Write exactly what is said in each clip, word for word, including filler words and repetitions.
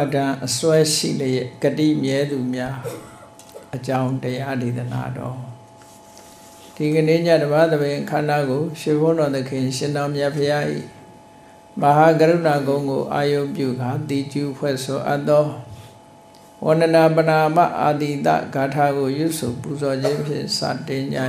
dhan aswai shile kati myedu mya ajang tayadidana do Tiganya Dhammadave Khanago Shivono the King Shinam Yapyai Mahagaruna Gongo Ayo Buga Diju Feso Ado Wanana Banama Adida Gathago Yusu Puzo James Satinya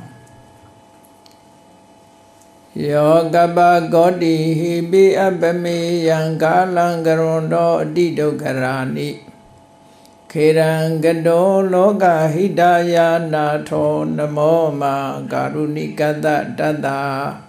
Yogaba Godi Hibi Abami Yangalangarondo Dido Garani Kirangado Loga Hidaya Nato Namoma Garunikada Dada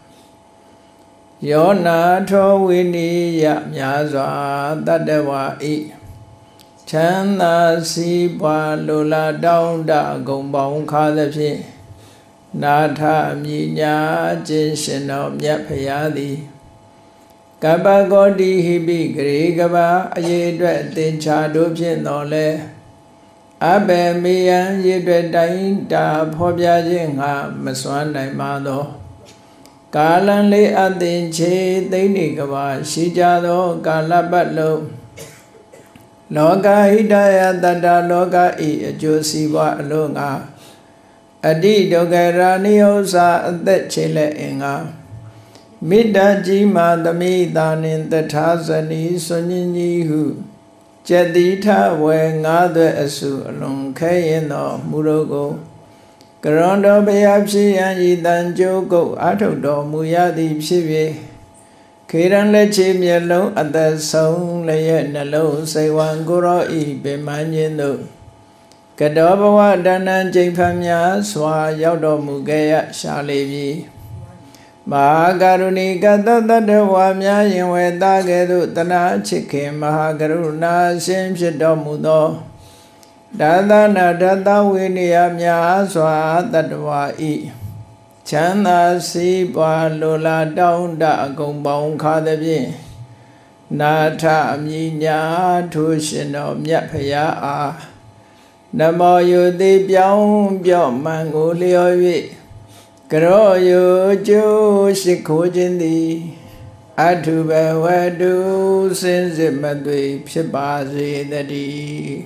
Yonato Wini Yamyaza Dadewa I Chanda Sibwa Lula Daunda Gombong Kadapi Nata Minya Jinshino Myapayadi Gaba Godi Hibi Grigaba Ayedwe Tincha Dupin Nole Abe Miyan Yedwe Dainda Pobia Jinga Maswana Mado Galan Le Adinche Dainigaba Shijado Galabatlo Loga Hidaya Dada Loga I Josiwa Lunga Adi Dogarani Osa That Chile Inga Mida Jima Dami Danin the Tazani Sonini Hu Jadita Wengade Asu Along Kayeno Murogo Garondo Bayapsi and Yidan Jogo Atodo Muyadi Psivi Kiran Lechim Yellow at the song Layanalo Saywan Goro I Bemanino Gadobawa Dana Japamya Swa Yodo Mugaya Shalivi Mahagaruni Gata Wamya Yinweda Gedu Tana Chiki Mahagaruna Simshido Mudo Dada Nadada Winiyamya Swa Tadwa I Chanda Sibwa Lula Daunda Gombong Kadabi Nata Minya Tushino Myapaya A Namo Yudi Byong Byong Mangulio Karo yo jo shikojindi Atuba wadu sense madwe pshibazi dadi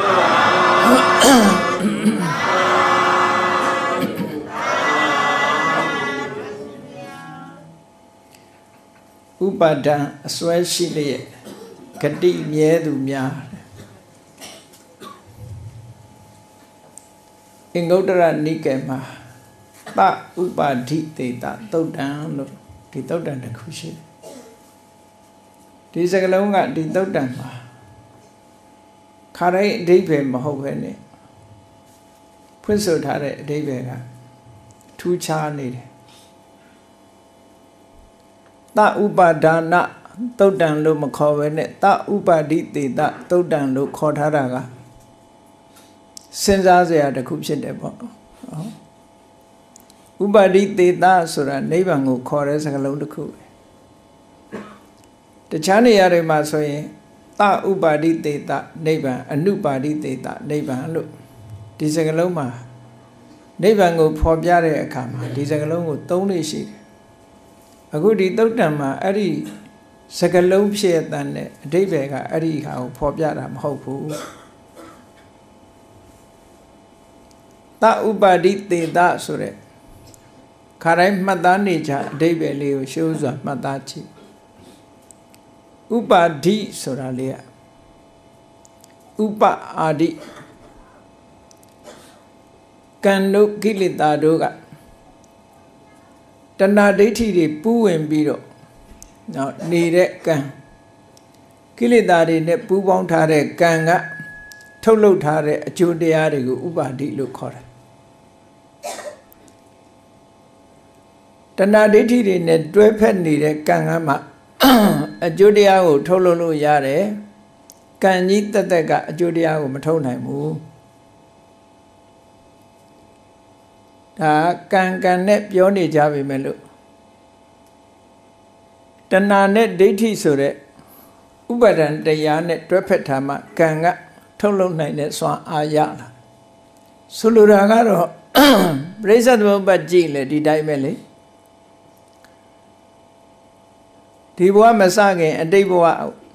Upadan aswai shile kati myedu mya Ingaudara Nikema Ta Upadhi Teta Todan Di Todan the Kushi Di Sagalonga Di Todan Kare Debe Mahovene Pusso Tare Debega Two Charney Ta Upadana Todan Lo Makovene Ta Upadhi Teta Todan Lo Kotaraga Sensazia the Kupshin Debo Ubadi Teta Sura Nebango Chorus Hello the Ku. The Chani Yarima Soye Ta Ubadi Teta Neba a new body Teta Neba look. Disagaloma Nebango Pobiare Akama, Disagalongo Tony Sheet. A goody Dotama Adi Sagalom Shed than Debega Adi how Pobiaram Hopu. Ta Ubadi Teta Sure. Karai Madanija, David Leo shows up Madachi Upa di Soralia Upa Adi Kando Kilita Doga Tana Deti de Poo and Bido now needed can Kilita de Poo won't have a ganga Tolo Tare, a Judiarigo Upa di Lucora. Tana Diti in a dwepenny de Kangama a Judiago Tololo Yare can eat the dega Judiago Matona moo. Ta can can net Yoni Javi Melu Tana net Diti Sure Ubadan de Yanet Dwepetama Kanga Tolo Night Swan Ayala Suluragaro Razor Bajile di Daimele Tiboa Masage and Deboa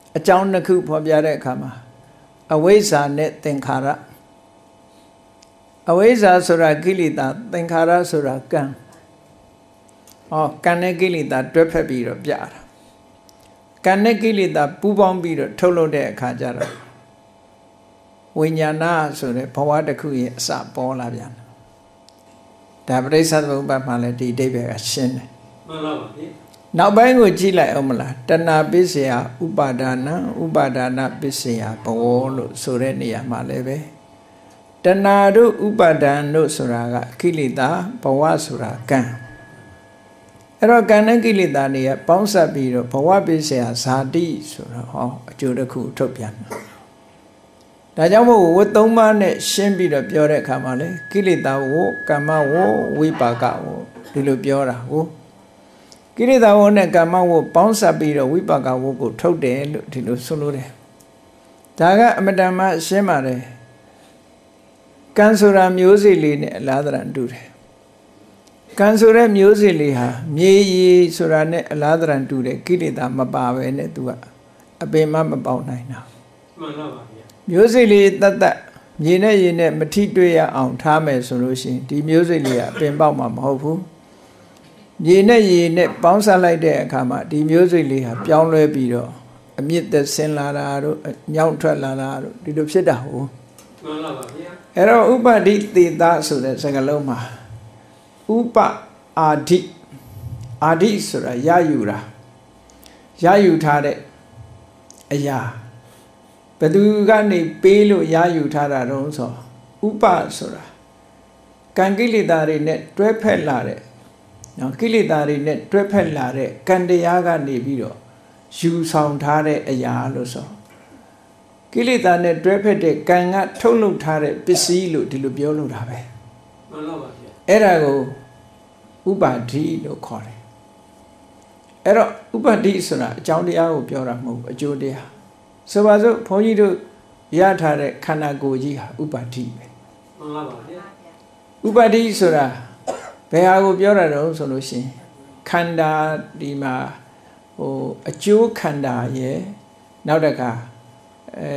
အကြောင်းနှစ်ခုဖော်ပြတဲ့အခါမှာအဝိဇ္ဇာနဲ့သင်္ခါရအဝိဇ္ဇာဆိုတာကိလေသာသင်္ခါရဆိုတာကံဟောကံနဲ့ကိလေသာတွဲဖက်ပြီးတော့ပြတာကံနဲ့ကိလေသာပူးပေါင်းပြီးတော့ထုတ်လုပ်တဲ့အခါကျတော့ဝိညာဏဆိုတဲ့ဘဝတစ်ခုရဲ့အစပေါ်လာပြန်ဒါပရိစ္ဆေသမုပ္ပါဒ်မှာလည်းဒီအဓိပ္ပာယ်ကရှင်းတယ်မှန်ပါပါဗျနောက်ပိုင်းကိုကြည့်လိုက်အောင်မလားတဏှာပစ္စယဥပါဒါနဥပါဒါနပစ္စယဘဝလို့ဆိုတဲ့နေရာမှာလည်းပဲတဏှာတို့ဥပါဒံတို့ဆိုတာကကိလေသာဘဝဆိုတာကံအဲ့တော့ကံနဲ့ကိလေသာတွေကပေါင်းစပ်ပြီးတော့ဘဝပစ္စယဇာတိဆိုတော့ဟောအကျိုးတစ်ခုထုတ်ပြန်တယ်ဒါကြောင့်မို့ဝတ်သုံးပါးနဲ့ရှင်းပြီးတော့ပြောတဲ့အခါမှာလေကိလေသာဝကမ္မဝဝိပါကဝဒီလိုပြောတာဟုတ်ကိလေသာဝနဲ့ကမ္မဝပေါင်းစပ်ပြီးတော့ဝိပါကဝကိုထုတ်တယ်လို့ဒီလိုဆိုလို့တယ်ဒါကအမတန်မှရှင်းပါတယ်ကံဆိုတာမျိုးစေ့လေးနဲ့အလားတန်တူတယ်ကံဆိုတဲ့မျိုးစေ့လေးဟာမြေရည်ဆိုတာနဲ့အလားတန်တူတယ်ကိလေသာမပါပဲနဲ့သူကအပင်မမပေါက်နိုင်တာမှန်ပါပါဗျာမျိုးစေ့လေးတတ်တတ်မြေနဲ့ရေနဲ့မထိတွေ့ရအောင်ထားမယ်ဆိုလို့ရှိရင်ဒီမျိုးစေ့လေးကအပင်ပေါက်မှာမဟုတ်ဘူးမြေနဲ့ရေနဲ့ပေါင်းစပ်လိုက်တဲ့အခါမှာဒီမျိုးစိတ်လေးဟာပြောင်းလဲပြီးတော့အမြင့်သက်ဆင်းလာတာတို့ညောင်းထွက်လာတာတို့ဒီလိုဖြစ်တာဟုတ်မှန်ပါပါဗျာအဲ့တော့ဥပဒိသေသဆိုတဲ့စကားလုံးမှာဥပအာဒိအာဒိဆိုတာရယူတာရယူထားတဲ့အရာဘယ်သူကနေပေးလို့ရယူထားတာတုံးဆိုဥပဆိုတာကံကိလေသာတွေနဲ့တွဲဖက်လာတဲ့နော်ကိလေသာတွေနဲ့တွဲဖက်လာတဲ့ကံတရားကနေပြီးတော့ယူဆောင်ထားတဲ့အရာလို့ဆိုကိလေသာနဲ့တွဲဖက်တဲ့ကံကထုတ်လုပ်ထားတဲ့ပစ္စည်းလို့ဒီလိုပြောလို့တာပဲမှန်ပါပါဗျအဲ့ဒါကိုဥပါဒိလို့ခေါ်တယ်အဲ့တော့ဥပါဒိဆိုတာအကြောင်းတရားကိုပြောတာမဟုတ်ဘူးအကျိုးတရားဆိုပါစို့ဘုန်းကြီးတို့ရထားတဲ့ခန္ဓာကိုယ်ကြီးဟာဥပါဒိပဲမှန်ပါပါဗျဥပါဒိဆိုတာဘယ်ဟာကိုပြောရတော့ဆိုလို့ရှိရင်ခန္ဓာဒီမှာဟိုအကျိုးခန္ဓာရဲ့နောက်တစ်ခါအဲ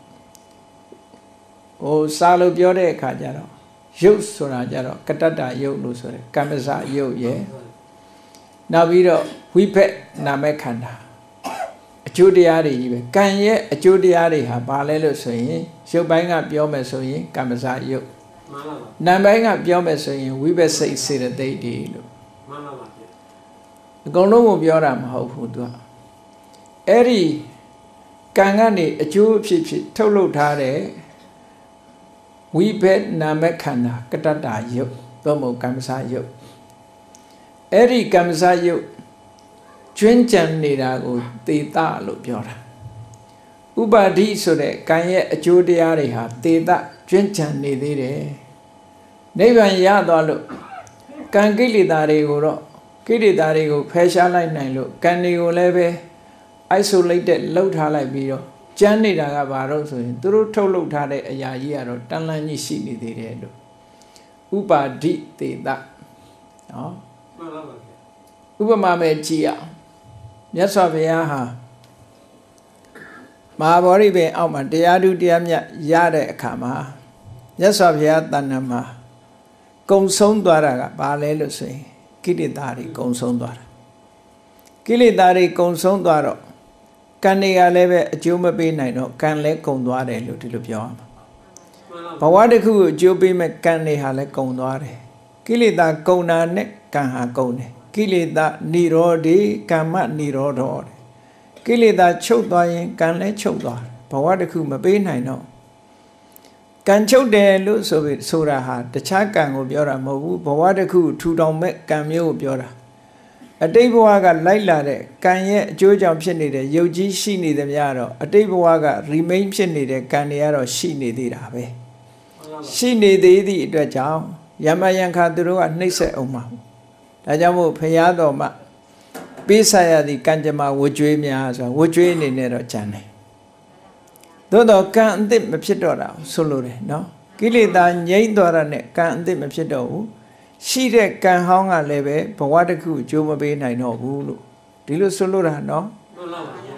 ဟိုစာလို့ပြောတဲ့အခါကျတော့ရုပ်ဆိုတာကျတော့ကတ္တတရုပ်လို့ဆိုတယ်ကမ္မစရုပ်ရဲ့နောက်ပြီးတော့ဝိဘက်နာမခန္ဓာအကျိုးတရားတွေကြီးပဲကံရဲ့အကျိုးတရားတွေဟာဘာလဲလို့ဆိုရင်ရုပ်ပိုင်းကပြောမယ်ဆိုရင်ကမ္မစရုပ်နာမ်ပိုင်းကပြောမယ်ဆိုရင်ဝိဘက်စိတ်စေတသိက်တွေလို့မှန်ပါပါဗျအကုန်လုံးကိုပြောတာမဟုတ်ဘူးသူကအဲ့ဒီကံကနေအကျိုးအဖြစ်ဖြစ်ထုတ်လုပ်ထားတဲ့ဝိဘက်နာမခန္ဓာကတ္တတာယုတ်သို့မဟုတ်ကမ္မစယုတ်အဲ့ဒီကမ္မစယုတ်ကျွင်းကြံနေတာကိုသေတလို့ပြောတာဥပါဒိဆိုတဲ့ကံရဲ့အကျိုးတရားတွေဟာသေတကျွင်းကြံနေသေးတယ်နိဗ္ဗာန်ရသွားလို့ကံကိလေသာတွေကိုတော့ကိလေသာတွေကိုဖယ်ရှားလိုက်နိုင်လို့ကံတွေကိုလည်းပဲ isolated လောက်ထားလိုက်ပြီးတော့ကျမ်းနေတာကဘာလို့ဆိုရင်သူတို့ထုတ်လုပ်ထားတဲ့အရာကြီးကတော့တန်လန်းကြီးရှိနေသေးတယ်လို့ဥပါဒိသေတနော်မှန်ပါပါဥပမာမဲ့ကြည့်အောင်မြတ်စွာဘုရားဟာမဟာဗောဓိပင်အောက်မှာတရားဓုတရားမြတ်ရတဲ့အခါမှာမြတ်စွာဘုရားတဏ္ဍာမှာကုံဆုံးသွားတာကဘာလဲလို့ဆိုရင်ကိလေသာတွေကုံဆုံးသွားတာကိလေသာတွေကုံဆုံးသွားတော့ကံတွေကလည်းပဲအကျိုးမပေးနိုင်တော့ကံလည်းကုံသွားတယ်လို့ဒီလိုပြောရမှာဘဝတစ်ခုကိုအကျိုးပေးမဲ့ကံတွေဟာလည်းကုံသွားတယ်ကိလေသာကုံတာနဲ့ကံဟာကုံတယ်ကိလေသာនិရောဓေကမ္မនិရောဓောကိလေသာချုပ်သွားရင်ကံလည်းချုပ်သွားတယ်ဘဝတစ်ခုမပေးနိုင်တော့ကံချုပ်တယ်လို့ဆိုပြီးဆိုတာဟာတခြားကံကိုပြောတာမဟုတ်ဘူးဘဝတစ်ခုထူထောင်မဲ့ကံမျိုးကိုပြောတာအတိတ်ဘဝကလိုက်လာတဲ့ကံရဲ့အကျိုးကြောင့်ဖြစ်နေတဲ့ယုတ်ကြီးရှိနေသမျှတော့အတိတ်ဘဝက remain ဖြစ်နေတဲ့ကံတွေကတော့ရှိနေသေးတာပဲရှိနေသေးသည့်အတွက်ကြောင့်ယမယံခါသူတို့ကနှိမ့်ဆက်အောင်မှာဒါကြောင့်မို့ဖရာတော်မှပေးဆက်ရသည့်ကံကြမ္မာဝကြွေးများဆိုဝကြွေးအနေနဲ့တော့ကြံတယ်သို့တော့ကံအသစ်မဖြစ်တော့တာဆိုလိုတယ်နော်ကိလေသာငြိမ့်သွားတာနဲ့ကံအသစ်မဖြစ်တော့ဘူးရှိတဲ့ကံဟောင်းကလည်းပဲဘဝတစ်ခုအကျိုးမပေးနိုင်တော့ဘူးလို့ဒီလိုဆိုလိုတာနော်မှန်ပါပါဗျာ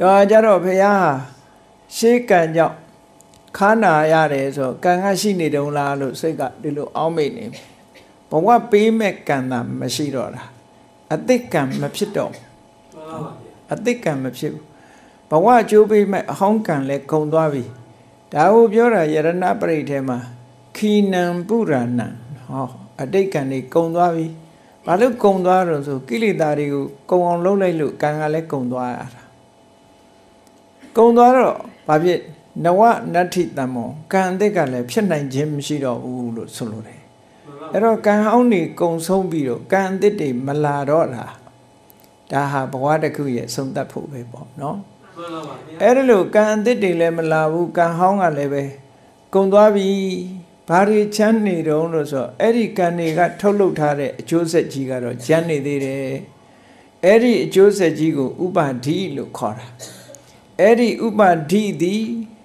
တော့ကြတော့ဖရာရှေးကံကြောင့်ခါနာရတယ်ဆိုကံကရှိနေတုံးလားလို့စိတ်ကဒီလိုအောင်းမိနေဘဝပေးမဲ့ကံသာမရှိတော့တာအတိတ်ကံမဖြစ်တော့အတိတ်ကံမဖြစ်ဘူးဘဝအကျိုးပေးမဲ့အဟောင်းကံလည်းဂုံသွားပြီဒါကိုပြောတာယရဏပရိတ်ထဲမှာခီနံပုရဏံဟောအတိတ်ကံတွေဂုံသွားပြီဘာလို့ဂုံသွားတော့ဆိုကိလေသာတွေကိုဂုံအောင်လုပ်လိုက်လို့ကံကလည်းဂုံသွားရတာဂုံသွားတော့ဘာဖြစ်နဝနတ္ထိတံမောကံအတိတ်ကလည်းဖြစ်နိုင်ခြင်းမရှိတော့ဘူးလို့ဆိုလိုတယ်အဲ့တော့ကံဟောင်းတွေဂုံဆုံးပြီးတော့ကံအတိတ်တွေမလာတော့တာဒါဟာဘဝတစ်ခုရဲ့ဆုံးသက်ဖို့ပဲပေါ့နော်အဲ့ဒါလို့ကံအသစ်တွေလည်းမလာဘူးကံဟောင်းကလည်းပဲကုံသွားပြီဘာတွေချမ်းနေတုံးလို့ဆိုအဲ့ဒီကံတွေကထုတ်လုပ်ထားတဲ့အကျိုးဆက်ကြီးကတော့ကျန်နေသေးတယ်အဲ့ဒီအကျိုးဆက်ကြီးကိုဥပါဒိလို့ခေါ်တာအဲ့ဒီဥပါဒိသည်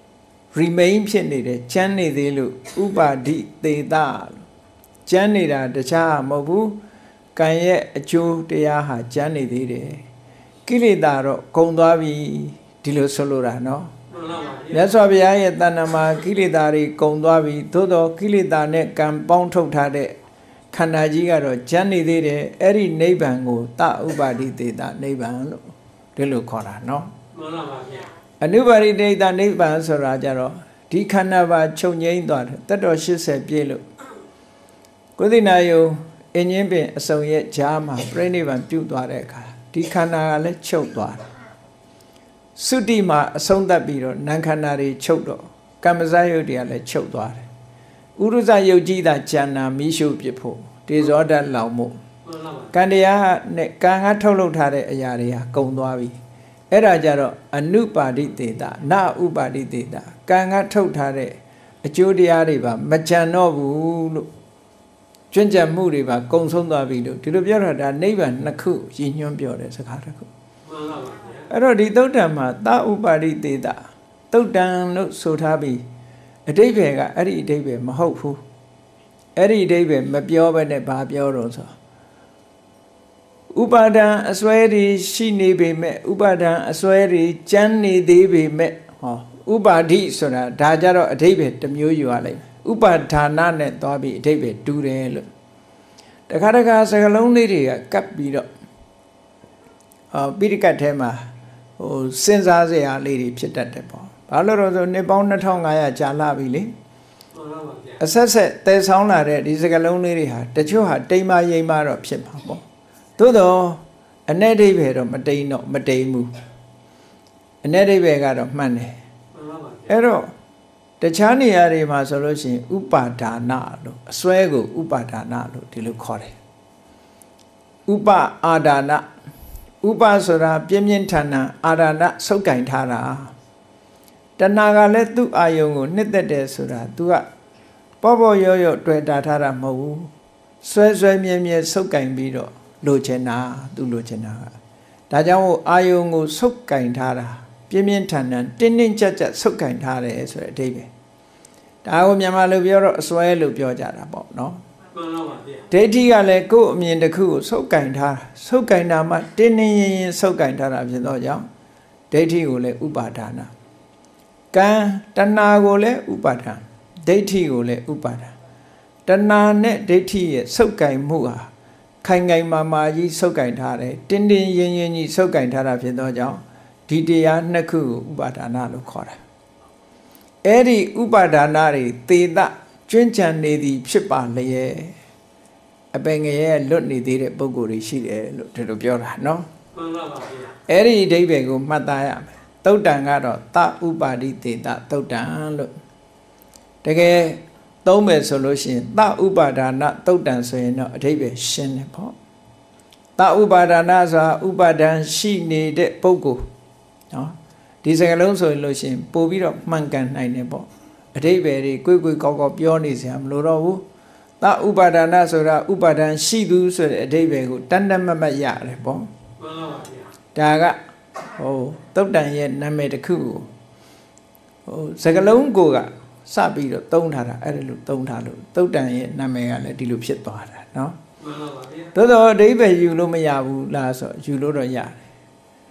remain ဖြစ်နေတယ်ကျန်နေသေးလို့ဥပါဒိသေတာလို့ကျန်နေတာတခြားမဟုတ်ဘူးကံရဲ့အကျိုးတရားဟာကျန်နေသေးတယ်ကိလေသာတော့ဂုံသွားပြီဒီလိုဆိုလိုတာနော်မြတ်စွာဘုရားရဲ့တဏ္ဍာမှာကိလေသာတွေဂုံသွားပြီသို့တော့ကိလေသာနဲ့ကံပေါင်းထုတ်ထားတဲ့ခန္ဓာကြီးကတော့ကျန်နေသေးတယ်အဲ့ဒီနိဗ္ဗာန်ကိုတဥပါတိတေတနိဗ္ဗာန်လို့ဒီလိုခေါ်တာနော်မှန်ပါပါဗျာအနုပါတိတေတနိဗ္ဗာန်ဆိုတာကြတော့ဒီခန္ဓာပါချုပ်ငြိမ်းသွားတယ်တတ်တော်ရှစ်ဆယ်ပြည့်လို့ကိုသိနာယုံအင်းချင်းပင်အစုံရဲ့ဂျားမှာပြိဋိဘံပြုတ်သွားတဲ့အခါဒီခန္ဓာကလည်းချုပ်သွားတယ်သုတိမှာအဆုံးသတ်ပြီးတော့နံခန္ဓာတွေချုပ်တော့ကမ္မဇယုတ်တွေကလည်းချုပ်သွားတယ်ဥရုဇယုတ်ကြီးသာကျန်နာမိရှုပြဖို့ဒေဇောဓာတ်လောင်မှုကံတရားနဲ့ကံကထုတ်လုပ်ထားတဲ့အရာတွေဟာကုန်သွားပြီအဲ့ဒါကြတော့အနုပါတိတေတနာဥပါတိတေတကံကထုတ်ထားတဲ့အကျိုးတရားတွေပါမကြံတော့ဘူးလို့ကျွမ်းကျင်မှုတွေပါကုံဆုံးသွားပြီလို့ဒီလိုပြောတာဒါနိဗ္ဗာန်နှစ်ခုရည်ညွှန်းပြောတဲ့စကားတစ်ခုမှန်ပါပါအဲ့တော့ဒီသုတ်တံမှာသဥပါတိတေတသုတ်တံလို့ဆိုထားပြီးအတိပ္ပယ်ကအဲ့ဒီအတိပ္ပယ်မဟုတ်ဘူးအဲ့ဒီအတိပ္ပယ်မပြောဘဲနဲ့ဘာပြောတော့ဆိုဥပါဒံအစွဲတွေရှိနေပေမဲ့ဥပါဒံအစွဲတွေကျမ်းနေသေးပေမဲ့ဟောဥပါဒိဆိုတာဒါကြတော့အတိပ္ပယ်တစ်မျိုးယူရလိုက်ဥပါဒါနနဲ့သွားပြီးအတိပ္ပယ်တူတယ်လို့တခါတခါစကလုံးလေးတွေကကပ်ပြီးတော့အော်ပိဋကတ်ထဲမှာဟိုစဉ်းစားစရာလေးတွေဖြစ်တတ်တယ်ပေါ့ဘာလို့လဲဆိုနှစ်ပေါင်းနှစ်ထောင်ငါးရာကြာလာပြီလေအဆက်ဆက်တည်ဆောင်လာတဲ့ဒီစကလုံးလေးတွေဟာတချို့ဟာတိမ်မရိမ်မတော့ဖြစ်မှာပေါ့သို့တော့အ내ဒိဗ္ဗေတော့မတိမ်တော့မတိမ်ဘူးအ내ဒိဗ္ဗေကတော့မှန်တယ်အဲ့တော့တခြားနေရာတွေမှာဆိုလို့ရှိရင်ဥပါဒါနလို့အစွဲကိုဥပါဒါနလို့ဒီလိုခေါ်တယ်ဥပအာဒါနဥပဆိုတာပြင်းပြင်းထန်ထန်အာဒါနဆုပ်ကင်ထားတာတဏှာကလည်းသူ့အာယုံကိုနှစ်သက်တယ်ဆိုတာ तू ကပေါ့ပေါ့ရော့ရော့တွေ့တာထားတာမဟုတ်ဘူးဆွဲဆွဲမြဲမြဲဆုပ်ကင်ပြီးတော့လိုချင်တာ तू လိုချင်တာဒါကြောင့်အာယုံကိုဆုပ်ကင်ထားတာပြင်းပြင်းထန်ထန်တင်းတင်းကြပ်ကြပ်ဆုပ်ကင်ထားတယ်ဆိုတဲ့အဓိပ္ပာယ်ဒါကိုမြန်မာလိုပြောတော့အစွဲလို့ပြောကြတာပေါ့နော်မှန်ပါပါဗျာဒိဋ္ဌိကလည်းကိုယ်အမြင်တစ်ခုကိုဆုပ်ကင်ထားဆုပ်ကင်တာမှတင်းတင်းရင်ရင်ဆုပ်ကင်ထားတာဖြစ်တော့ကြောင့်ဒိဋ္ဌိကိုလည်းဥပါဒါနကံတဏှာကိုလည်းဥပါဒံဒိဋ္ဌိကိုလည်းဥပါဒံတဏှာနဲ့ဒိဋ္ဌိရဲ့ဆုပ်ကင်မှုဟာခိုင်ခိုင်မာမာကြီးဆုပ်ကင်ထားတယ်တင်းတင်းရင်ရင်ကြီးဆုပ်ကင်ထားတာဖြစ်တော့ကြောင့်ဒီတရားနှစ်ခုကိုဥပါဒါနလို့ခေါ်တာအဲ့ဒီဥပါဒါနတွေသေတကျွမ်းကျန်နေသည်ဖြစ်ပါလျက်အပင်ငရဲ့လွတ်နေသေးတဲ့ပုံကိုယ်တွေရှိတယ်လို့ဒီလိုပြောတာနော်မှန်ပါပါဗျာအဲ့ဒီအဓိပ္ပာယ်ကိုမှတ်သားရမယ်သုတ်တံကတော့သဥပါတိတေတသုတ်တံလို့တကယ်သုံးမယ်ဆိုလို့ရှိရင်သဥပါဒါနသုတ်တံဆိုရင်တော့အဓိပ္ပာယ်ရှင်းတယ်ပေါ့သဥပါဒါနဆိုတာဥပါဒံရှိနေတဲ့ပုဂ္ဂိုလ်နော်ဒီစကားလုံးဆိုရင်လို့ရှိရင်ပို့ပြီးတော့မှန်ကန်နိုင်တယ်ပေါ့အဓိပ္ပာယ်တွေကိုယ်ကိုယ်ကောက်ကောက်ပြောနေစရာမလိုတော့ဘူးသဥပါဒါနဆိုတာဥပါဒံရှိသူဆိုတဲ့အဓိပ္ပာယ်ကိုတန်တမတ်မတ်ရတယ်ပေါ့မှန်ပါပါဗျာဒါကဟိုသုတ်တန်ရဲ့နာမည်တစ်ခုကိုဟိုစကလုံးကိုကစပြီးတော့သုံးထားတာအဲ့ဒါလို့သုံးထားလို့သုတ်တန်ရဲ့နာမည်ကလည်းဒီလိုဖြစ်သွားတာနော်မှန်ပါပါဗျာသို့တော့အဓိပ္ပာယ်ယူလို့မရဘူးလားဆိုယူလို့တော့ရတယ်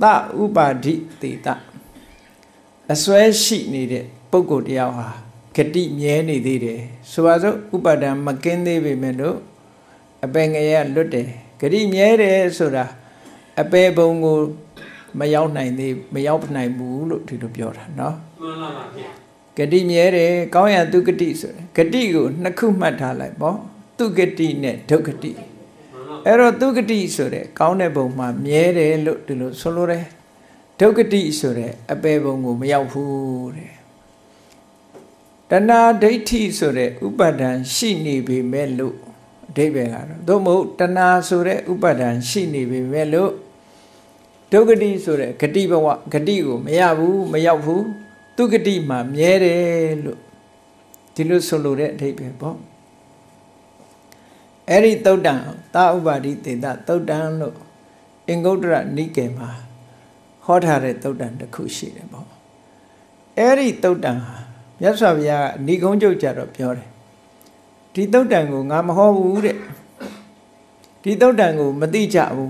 ta upadi teta a swashi needed Pogo diaha Kati mieni dide so as upadam makinde vimendo a bangaya lutte Kati miere soda a pebongo mayaw nine the mayaw nine bulu to the pure no Kati miere kaya dukati Katigo nakumata like bo tukati net tokati Ero tukati sore countable ma miere look to look solore tokati sore a pebongo mayaw food Tana deity sore upadan shini be melo debegaro domo tana sore upadan shini be melo tokati sore kati bawa kati go mayabu mayabu tukati ma miere lo tilo solo de debe bo eri taudan ta upadi teta taudan lo ingodra nike ma hodhare taudan takhu shi de bo eri taudan Yasavia, Nigonjo Jaro Pure. Tito Dango, Namaho Wood. Tito Dango, Madijabu.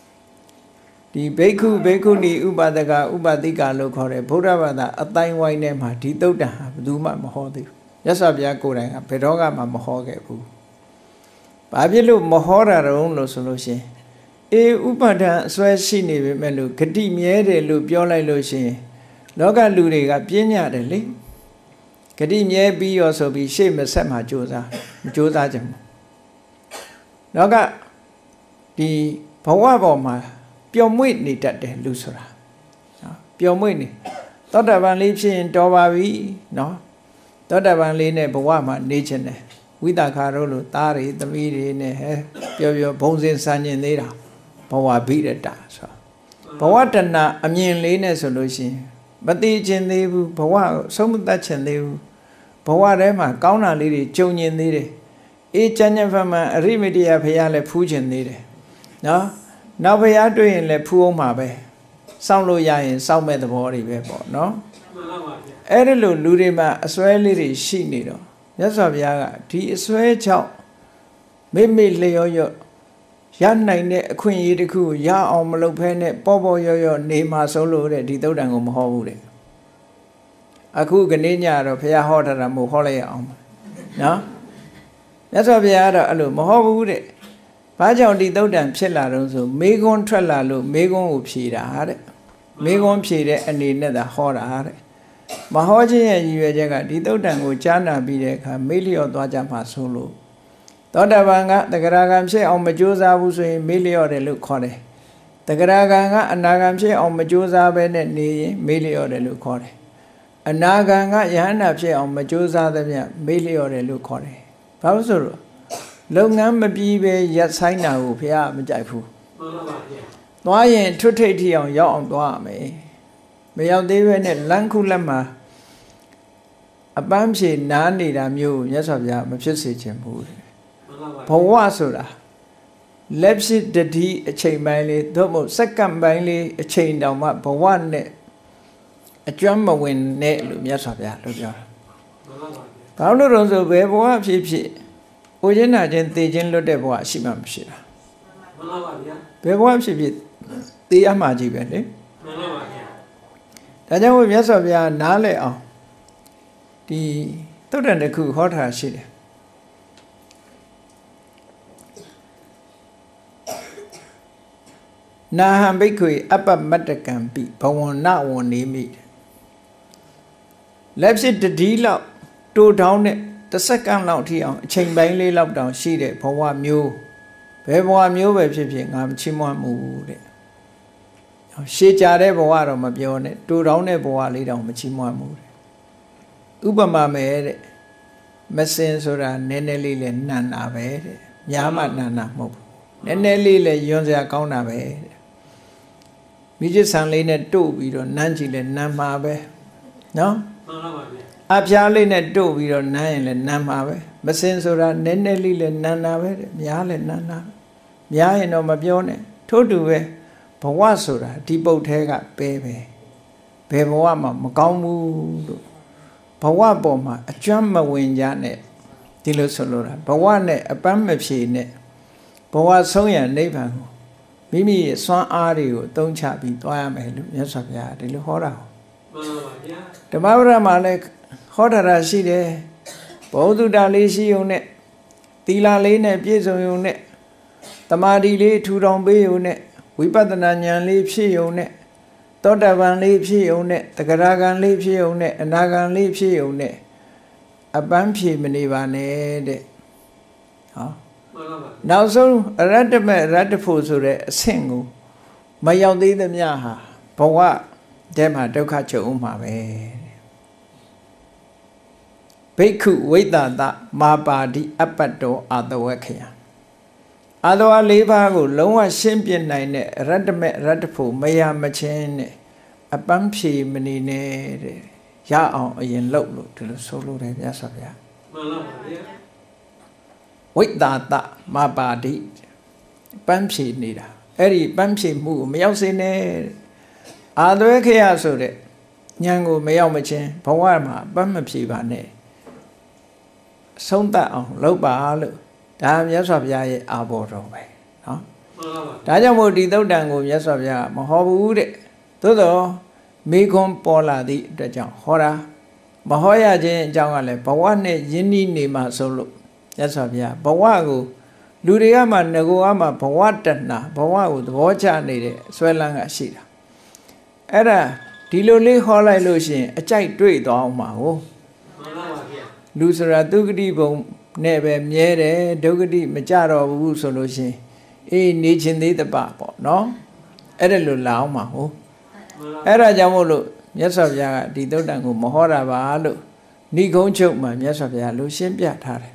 The Beku Beku ni Ubadaga Ubadiga Lokore, Buddha, a time wine name, Tito Dam, Duma Mahodi. Yasavia Kuranga, Pedoga Mahogebu. Babilu Mahora own solution. E Ubada Swashini Melu, Kati Miere Lu Piola Lucy. Loga Luriga Piena de Kadi nye be also be shame as Sama Josa, Josa Jam. Noga the Pawaboma, Piomwitney that day, Lucera. Piomwitney. Tota van lives in Tobavi, no? Tota van Line Bawama, nature. With a carolo, Tari, the meeting, your bones in Sanyan Nera. Pawa beat a dance. Pawatana, a mean lane solution. But they chin they Pawa, some that chin they Pawarema, Kauna lady, Jonian lady. Each Janjafama, Remedia Payale Pujan lady. No? Now we are doing Le Puomabe. Some loya in some of the body, no? Erelu Lurima, a swell lady, she needle. Yes, of Yaga, tea sway chow. Maybe Leo yo. Yan nine queen yidiku, ya on Malopene, Bobo yo, name her solo, the Didodangum Hole. A cool Ganina or Pia Hotter and Mohole arm. No? That's what we are a little Mohole. Paja Didodam Chelaronso, Megon Trelalo, Megon Upsida, Megon Psida and another horror. Mahoji and Yuajaga, Didodango, Jana Bideka, Melio Dwajama solo. Dodavanga, the Garagamse on Majuza was a Melio de Lucore. The Garaganga and Nagamse on Majuza Benet Ni, Melio de Lucore. And Naganga Yanapse on Majuza the Melio de Lucore. Pausuru. Longam Mabibe yet sign now, Pia Majafu. Noyen Tutati on Yon Dwame. May I live in Lankulama? A bamsy nani da mu, yes of ya, Machisichim. Pawasura. Lepsit the tea a chain bailey, double second bailey, a chain down what for one net. A drummer win net, yes of ya, Paulo Ronzo, Bebo, Pipsi. Ujena Gentijan Lodebo, Shimam Shira. Bebo, Shipit, the Amaji Valley. That's why yes of ya, Nale. The Todan the cook hot her shit. Naham Bakui, upper Matakan be, Pawon not one name meet. Let's it the deal out, two down it, the second loud here, chain bailey locked down, she de Pawa Mew. Pebo Mew web shipping, I'm Chimwa mood. She jare Boaro Mabione, two down a boa lay down Chimwa mood. Ubama made Messensora, Nenelile Nana bed, Yama Nana Mob. Nenelile Yonza Kauna bed. Mijis San Lane two, we don't Nanjil and Namabe. No? Abjalin two, we don't nine and Namabe. Messensora, Nenelile Nana bed, Miale Nana. Mia no Mabione, Toduwe, Pawasura, Tipo Tega, baby. Beboama, Makamu. Pawaboma, a jamma win janet, Tilo Solora, Pawane, a bamapsi net, Pawa Soya neighbor, မိမိရဲ့စွမ်းအားတွေကိုသုံးချပြီးသွားရမယ်လို့မြတ်စွာဘုရားဒီလိုဟောတာမှန်ပါဗျာဓမ္မပဒမှာလည်းဟောတာရှိတယ်ဘောဓုတာလေးရှိုံနဲ့သီလလေးနဲ့ပြည့်စုံုံနဲ့တမာတိလေးထူထောင်ပေးုံနဲ့ဝိပဿနာဉာဏ်လေးဖြစ်ုံနဲ့သောတာပန်လေးဖြစ်ုံနဲ့တဂရဂံလေးဖြစ်ုံနဲ့အနာဂံလေးဖြစ်ုံနဲ့အပန်းဖြေမနေပါနဲ့တဲ့ဟောနောက်ဆုံးအရတ္တမေရတ္တဖို့ဆိုတဲ့အဆင့်ကိုမရောက်သေးသမျှဟာဘဝထဲမှာဒုက္ခချုပ်အောင်မှာပဲဘိက္ခုဝိတ္တတမာပါတိအပ္ပတ္တောအာတဝက္ခယအာတဝလေးပါးကိုလုံးဝရှင်းပြနိုင်တဲ့အရတ္တမေရတ္တဖို့မရမချင်းနဲ့အပန်းဖြေမနေနဲ့တဲ့ရအောင်အရင်လုပ်လို့ဒီလိုဆိုလို့တယ်မြတ်စွာဘုရားမှန်ပါဗျာဝိတ္တတမာပါတိပန်းဖြေနေတာအဲ့ဒီပန်းဖြေမှုကိုမရောက်စေနဲ့အာတဝက္ခယဆိုတဲ့ဉာဏ်ကိုမရောက်မချင်းဘဝမှာပန်းမဖြေပါနဲ့ဆုံးတတ်အောင်လုပ်ပါလို့ဒါမြတ်စွာဘုရားရဲ့အာဘော်တော်ပဲနော်ဒါကြောင့်မို့ဒီသုတ်တံကိုမြတ်စွာဘုရားမဟောဘူးတဲ့သို့တော့မိခွန်းပေါ်လာသည့်အတွက်ကြောင့်ဟောတာမဟောရခြင်းအကြောင်းကလည်းဘဝနဲ့ယဉ်နီးနေမှဆိုလို့မြတ်စွာဘုရားဘဝကိုလူတွေကမှငကိုကမှဘဝတဏ္ဍဘဝကိုသဘောချနေတဲ့ဆွဲလန်းကရှိတာအဲ့ဒါဒီလိုလေးဟောလိုက်လို့ရှိရင်အကြိုက်တွေ့သွားအောင်ပါဟုတ်လူဆိုတာဒုက္ခတိဘုံနဲ့ပဲမြဲတယ်ဒုက္ခတိမကြတော့ဘူးဆိုလို့ရှိရင်အေးနေခြင်းသေးတပပေါ့နော်အဲ့ဒါလိုလာအောင်ပါဟုတ်အဲ့ဒါကြောင့်မို့လို့မြတ်စွာဘုရားကဒီသုတ်တံကိုမဟောတာပါလို့ဏိဂုံးချုပ်မှာမြတ်စွာဘုရားလို့ရှင်းပြထားတယ်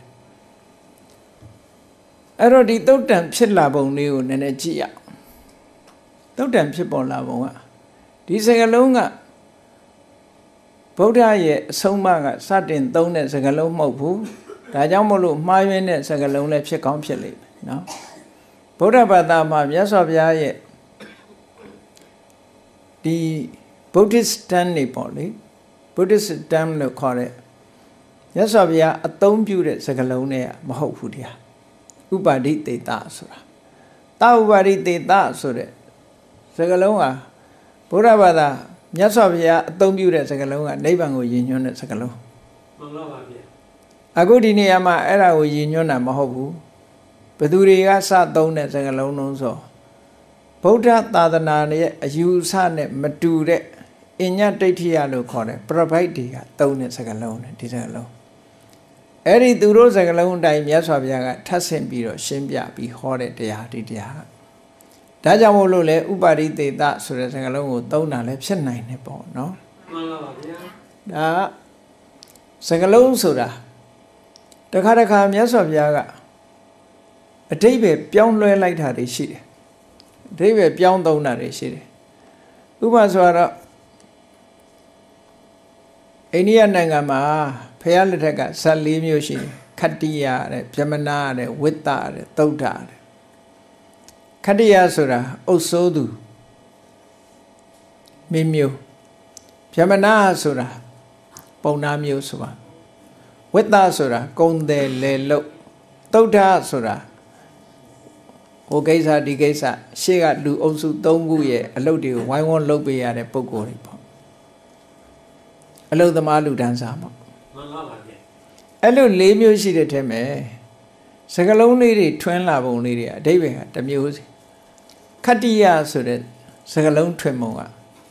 အဲ့တော့ဒီသုတ်တံဖြစ်လာပုံလေးကိုနည်းနည်းကြည့်ရအောင်သုတ်တံဖြစ်ပေါ်လာပုံကဒီစကားလုံးကဗုဒ္ဓရဲ့အဆုံးအမကစတင်သုံးတဲ့စကားလုံးမဟုတ်ဘူးဒါကြောင့်မို့လို့မှားယွင်းတဲ့စကားလုံးလည်းဖြစ်ကောင်းဖြစ်လိမ့်မယ်နော်ဗုဒ္ဓဘာသာမှာမြတ်စွာဘုရားရဲ့ဒီ Buddhist term နေပေါ့လေ Buddhist term လို့ခေါ်တဲ့မြတ်စွာဘုရားအသုံးပြုတဲ့စကားလုံးတွေကမဟုတ်ဘူးတရားဥပါဒိတေတဆိုတာတာဥပါဒိတေတဆိုတဲ့စကားလုံးဟာဗုဒ္ဓဘာသာမြတ်စွာဘုရားအသုံးပြုတဲ့စကားလုံးကနိဗ္ဗာန်ကိုရည်ညွှန်းတဲ့စကားလုံးမှန်ပါပါဗျာအခုဒီနေရာမှာအဲ့ဒါကိုရည်ညွှန်းတာမဟုတ်ဘူးဘယ်သူတွေကစသုံးတဲ့စကားလုံးလုံးဆိုဗုဒ္ဓသာသနာရဲ့အယူအဆနဲ့မတူတဲ့အညတ္တိဋ္ဌိယလို့ခေါ်တဲ့ပရဗိုက်တွေကသုံးတဲ့စကားလုံးနဲ့ဒီစကားလုံးအဲ့ဒီသူတို့စကားလုံးအတိုင်းမြတ်စွာဘုရားကထပ်ဆင့်ပြီးတော့ရှင်းပြပြီးဟောတဲ့တရားဒီတရားကဒါကြောင့်မို့လို့လေဥပါရိသေတဆိုတဲ့စကားလုံးကိုသုံးတာလည်းဖြစ်နိုင်တယ်ပေါ့နော်မှန်ပါပါဗျာဒါစကားလုံးဆိုတာတခါတခါမြတ်စွာဘုရားကအတိတ်ပဲပြောင်းလဲလိုက်တာတွေရှိတယ်အတိတ်ပဲပြောင်းသုံးတာတွေရှိတယ်ဥပမာဆိုတော့အိန္ဒိယနိုင်ငံမှာဖျားလက်ထက်ကဇတ်လေးမျိုးရှိတယ်ခတ္တိယတဲ့ဗြဟ္မဏတဲ့ဝိတ္တတဲ့သုဒ္ဓတဲ့ခတ္တိယဆိုတာအုပ်စိုးသူမင်းမျိုးဗြဟ္မဏဆိုတာပုံနာမျိုးဆိုပါဝိတ္တဆိုတာကုံတယ်လေလုတ်သုဒ္ဓဆိုတာဟိုကိစ္စဒီကိစ္စရှေ့ကလူအုပ်စုသုံးခုရဲ့အလုပ်တွေကိုဝိုင်းဝန်းလုပ်ပေးရတဲ့ပုံကိုယ်တွေပေါ့အလုပ်သမားလူတန်းစားပေါ့မှန်ပါပါဗျအဲ့လို၄မျိုးရှိတဲ့ထဲမှာစကလုံးလေးတွေထွန်းလာပုံလေးတွေအဓိပ္ပာယ်ကတစ်မျိုးစီခတ္တိယဆိုတဲ့စကလုံးထွန်းပုံက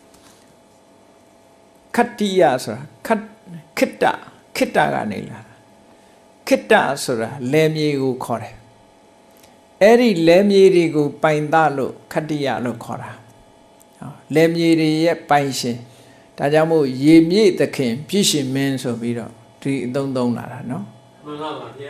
ခတ္တိယဆိုတာခတ်ခိတ္တခိတ္တကနေလာတာခိတ္တဆိုတာလယ်မြေကိုခေါ်တယ်အဲ့ဒီလယ်မြေတွေကိုပိုင်သလို့ခတ္တိယလို့ခေါ်တာလယ်မြေတွေရဲ့ပိုင်ရှင်ဒါကြောင့်မို့ရေမြေသခင်ပြည့်ရှင်မင်းဆိုပြီးတော့ဒီအသုံးသုံးလာတာနော်မှန်ပါပါဗျာ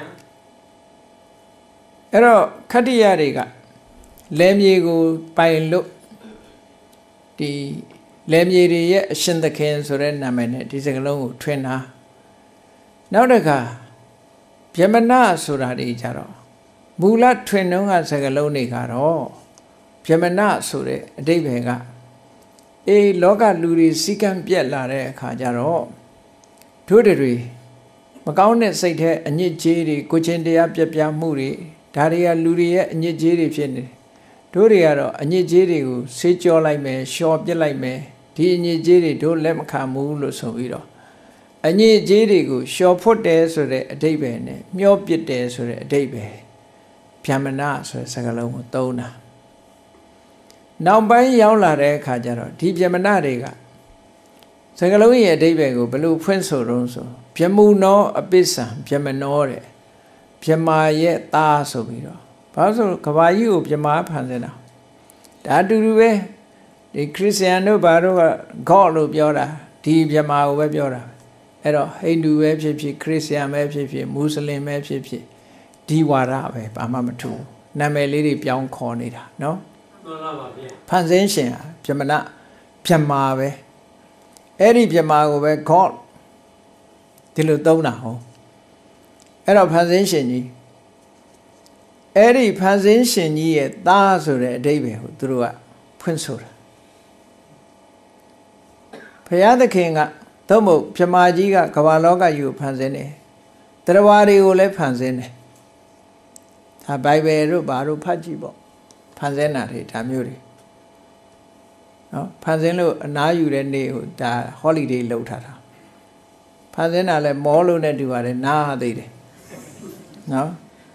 အဲ့တော့ခတ္တိယတွေကလယ်မြေကိုပိုင်လို့ဒီလယ်မြေတွေရဲ့အရှင်သခင်ဆိုတဲ့နာမည်နဲ့ဒီစကားလုံးကိုထွင်တာနောက်တစ်ခါဗြဟ္မဏဆိုတာတွေကြတော့မူလထွင်နှုံးကစကားလုံးတွေကတော့ဗြဟ္မဏဆိုတဲ့အဓိပ္ပာယ်ကအေးလောကလူတွေစီကံပြက်လာတဲ့အခါကျတော့တို့တွေမကောင်းတဲ့စိတ်ထဲအညစ်အကြေးတွေကိုချင်းတရားပြက်ပြမှုတွေဒါတွေကလူတွေရဲ့အညစ်အကြေးတွေဖြစ်နေတယ်တို့တွေကတော့အညစ်အကြေးတွေကိုဆေးကြောလိုက်မယ်ရှော့ပြစ်လိုက်မယ်ဒီအညစ်အကြေးတွေတို့လက်မခံဘူးလို့ဆိုပြီးတော့အညစ်အကြေးတွေကိုရှော့ဖွတ်တယ်ဆိုတဲ့အဓိပ္ပာယ်နဲ့မျောပစ်တယ်ဆိုတဲ့အဓိပ္ပာယ်ဗျမနဆိုတဲ့စကားလုံးကိုသုံးတာနောက်ပိုင်းရောက်လာတဲ့အခါကျတော့ဒီဗျမနတွေကစကားလုံးရဲ့အဓိပ္ပာယ်ကိုဘယ်လိုဖွင့်ဆိုတော့ဆိုဗျမုနောအပိစ္ဆံဗျမနောတဲ့ဗျမာရဲ့သားဆိုပြီးတော့ဘာလို့ဆိုကဘာကြီးကိုဗျမာဖန်ဆင်းတာဒါအတူတူပဲဒီခရစ်ယာန်တို့ဘာတို့က God လို့ပြောတာဒီဗျမာကိုပဲပြောတာအဲ့တော့ဟိန္ဒူပဲဖြစ်ဖြစ်ခရစ်ယာန်ပဲဖြစ်ဖြစ်မွတ်စလင်ပဲဖြစ်ဖြစ်ဒီဝါဒပဲဘာမှမထူးနာမည်လေးတွေပြောင်းခေါ်နေတာနော်မှန်ပါပါဗျာဖန်ဆင်းရှင်ဟာဗျမနဗျမာပဲအဲ့ဒီဗျမာကိုပဲ God ဒီလိုသုံးတာဟုတ်အဲ့တော့ဖန်ဆင်းရှင်ကြီးအဲ့ဒီဖန်ဆင်းရှင်ကြီးရဲ့သားဆိုတဲ့အဓိပ္ပာယ်ကိုသူတို့ကဖွင့်ဆိုတာဘုရားသခင်ကသို့မဟုတ်မြမာကြီးကကမ္ဘာလောကကြီးကိုဖန်ဆင်းတယ်တရားဝါတွေကိုလည်းဖန်ဆင်းတယ်ဒါဘိုင်ဘယ်တို့ဘာတို့ဖတ်ကြည့်ပေါ့ဖန်ဆင်းတာတွေဒါမျိုးတွေနော်ဖန်ဆင်းလို့အနားယူတဲ့နေ့ကိုဒါ holiday လုပ်ထားတာဖန်ဆင်းတာလည်းမောလို့နဲ့တူပါတယ်နားသေးတယ်နော်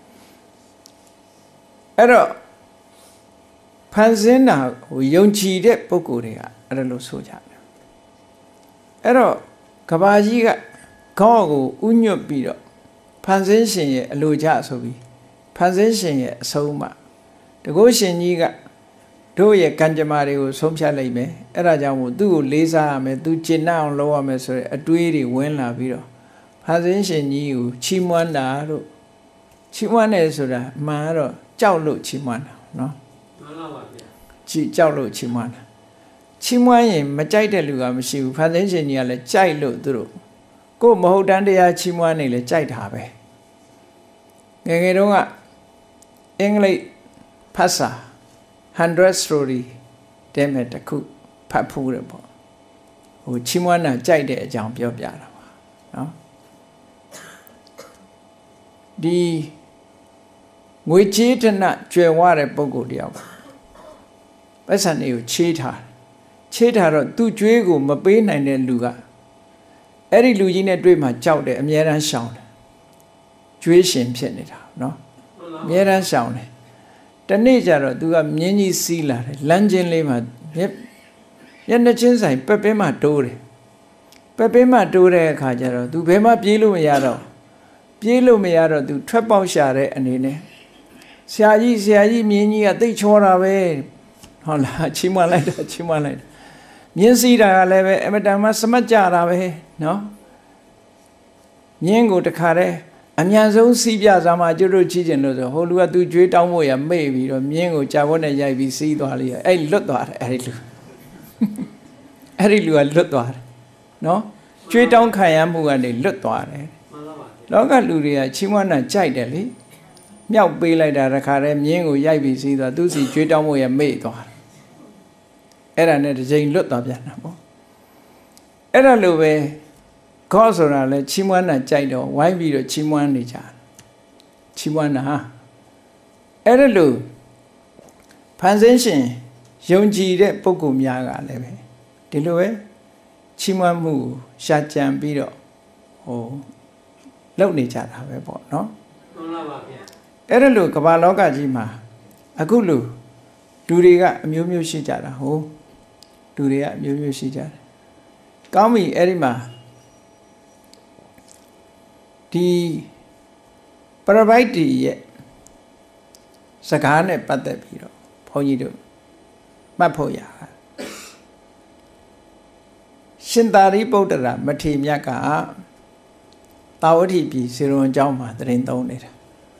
အဲ့တော့ဖန်ဆင်းတာဟိုယုံကြည်တဲ့ပုဂ္ဂိုလ်တွေကအဲ့ဒါလို့ဆိုကြတယ်အဲ့တော့ကဘာကြီးကခေါင်းကိုဥညွတ်ပြီးတော့ဖန်ဆင်းရှင်ရဲ့အလိုကြဆိုပြီးဖန်ဆင်းရှင်ရဲ့အဆုံးအမတကုရှင်ကြီးကတို့ရဲ့ကံကြမ္မာတွေကိုဆုံးဖြတ်လိုက်မယ်အဲ့ဒါကြောင့်မို့သူ့ကိုလေးစားရမယ်သူကျင့်နှံ့အောင်လုပ်ရမယ်ဆိုတဲ့အတွေးတွေဝင်လာပြီးတော့ဖန်ဆင်းရှင်ကြီးကိုချီးမွမ်းတာတို့ချီးမွမ်းတယ်ဆိုတာအမှန်ကတော့ကြောက်လို့ချီးမွမ်းတာနော်မှန်ပါပါဗျာချီကြောက်လို့ချီးမွမ်းတာချီးမွမ်းရင်မကြိုက်တဲ့လူကမရှိဘူးဖန်ဆင်းရှင်ကြီးကလည်းကြိုက်လို့သူတို့ကိုယ်မဟုတ်တန်းတရားချီးမွမ်းနေလေကြိုက်တာပဲငယ်ငယ်တုန်းကအင်္ဂလိပ်ဖတ်စာhundred story တဲမဲ့တစ်ခုဖတ်ဖူးတယ်ပေါ့ဟိုချီးမွမ်းတာကြိုက်တဲ့အကြောင်းပြောပြတာပါနော်ဒီငွေချေးတနကျွယ်ဝတဲ့ပုဂ္ဂိုလ်တယောက်ပတ်စံတွေကိုချေးထားချေးထားတော့သူ့ကြွေးကိုမပေးနိုင်တဲ့လူကအဲ့ဒီလူကြီးနဲ့တွေ့မှကြောက်တယ်အမြဲတမ်းရှောင်တယ်ကြွေးရှင်ဖြစ်နေတာနော်အမြဲတမ်းရှောင်တယ်တနေ့ကျတော့သူကမြင်းကြီးစီးလာတယ်လမ်းချင်းလေးမှာမျက်နှာချင်းဆိုင်ပက်ပင်းမှတိုးတယ်ပက်ပင်းမှတိုးတဲ့အခါကျတော့သူဘယ်မှပြေးလို့မရတော့ပြေးလို့မရတော့သူထွက်ပေါက်ရှာတဲ့အနေနဲ့ဆရာကြီးဆရာကြီးမြင်းကြီးကသိချောတာပဲဟုတ်လားချီးမွမ်းလိုက်တာချီးမွမ်းလိုက်တာမြင်းစီးတာကလည်းပဲအမတန်မှစမတ်ကြတာပဲနော်မြင်းကိုတခါတည်းအမြန်ဆုံးစီးပြစားမှကျွတ်တို့ချီးကျင်လို့ဆိုဟိုလူကသူကြွေးတောင်းဖို့ရမေ့ပြီးတော့မြင်းကိုကြာဘွက်နဲ့ရိုက်ပြီးစီးသွားလိုက်အဲ့လွတ်သွားတယ်အဲ့ဒီလူအဲ့ဒီလူကလွတ်သွားတယ်နော်ကြွေးတောင်းခံရမှုကနေလွတ်သွားတယ်လောကလူတွေကချီးမွမ်းတာကြိုက်တယ်လေမြောက်ပေးလိုက်တာတခါတည်းမြင်းကိုရိုက်ပြီးစီးသွားသူစီကြွေးတောင်းဖို့ရမေ့သွားတယ်အဲ့ဒါနဲ့တစ်ချိန်လွတ်သွားပြန်တာပေါ့အဲ့ဒါလိုပဲခေါ်ဆိုတာလဲချီးမွမ်းတာကြိုက်တော့ဝိုင်းပြီးတော့ချီးမွမ်းနေကြချီးမွမ်းတာအဲ့ဒါလိုဖန်ဆင်းရှင်ယုံကြည်တဲ့ပုဂ္ဂိုလ်များကလည်းပဲဒီလိုပဲချီးမွမ်းမှုရှာကြံပြီးတော့ဟိုလုပ်နေကြတာပဲပေါ့နော်မှန်ပါပါဗျာအဲ့ဒါလိုကမ္ဘာလောကကြီးမှာအခုလိုလူတွေကအမျိုးမျိုးရှိကြတာဟိုလူတွေကအမျိုးမျိုးရှိကြတယ်ကောင်းပြီအဲ့ဒီမှာဒီပရပိုက်တီရဲ့စကားနဲ့ပတ်သက်ပြီးတော့ဘုန်းကြီးတို့မှတ်ဖို့ရရှင်သာရိပုတ္တရာမထေရမြတ်ကတာဝတိပြည်စေရွန်အကြောင်းမှာတရင်သုံးနေတာ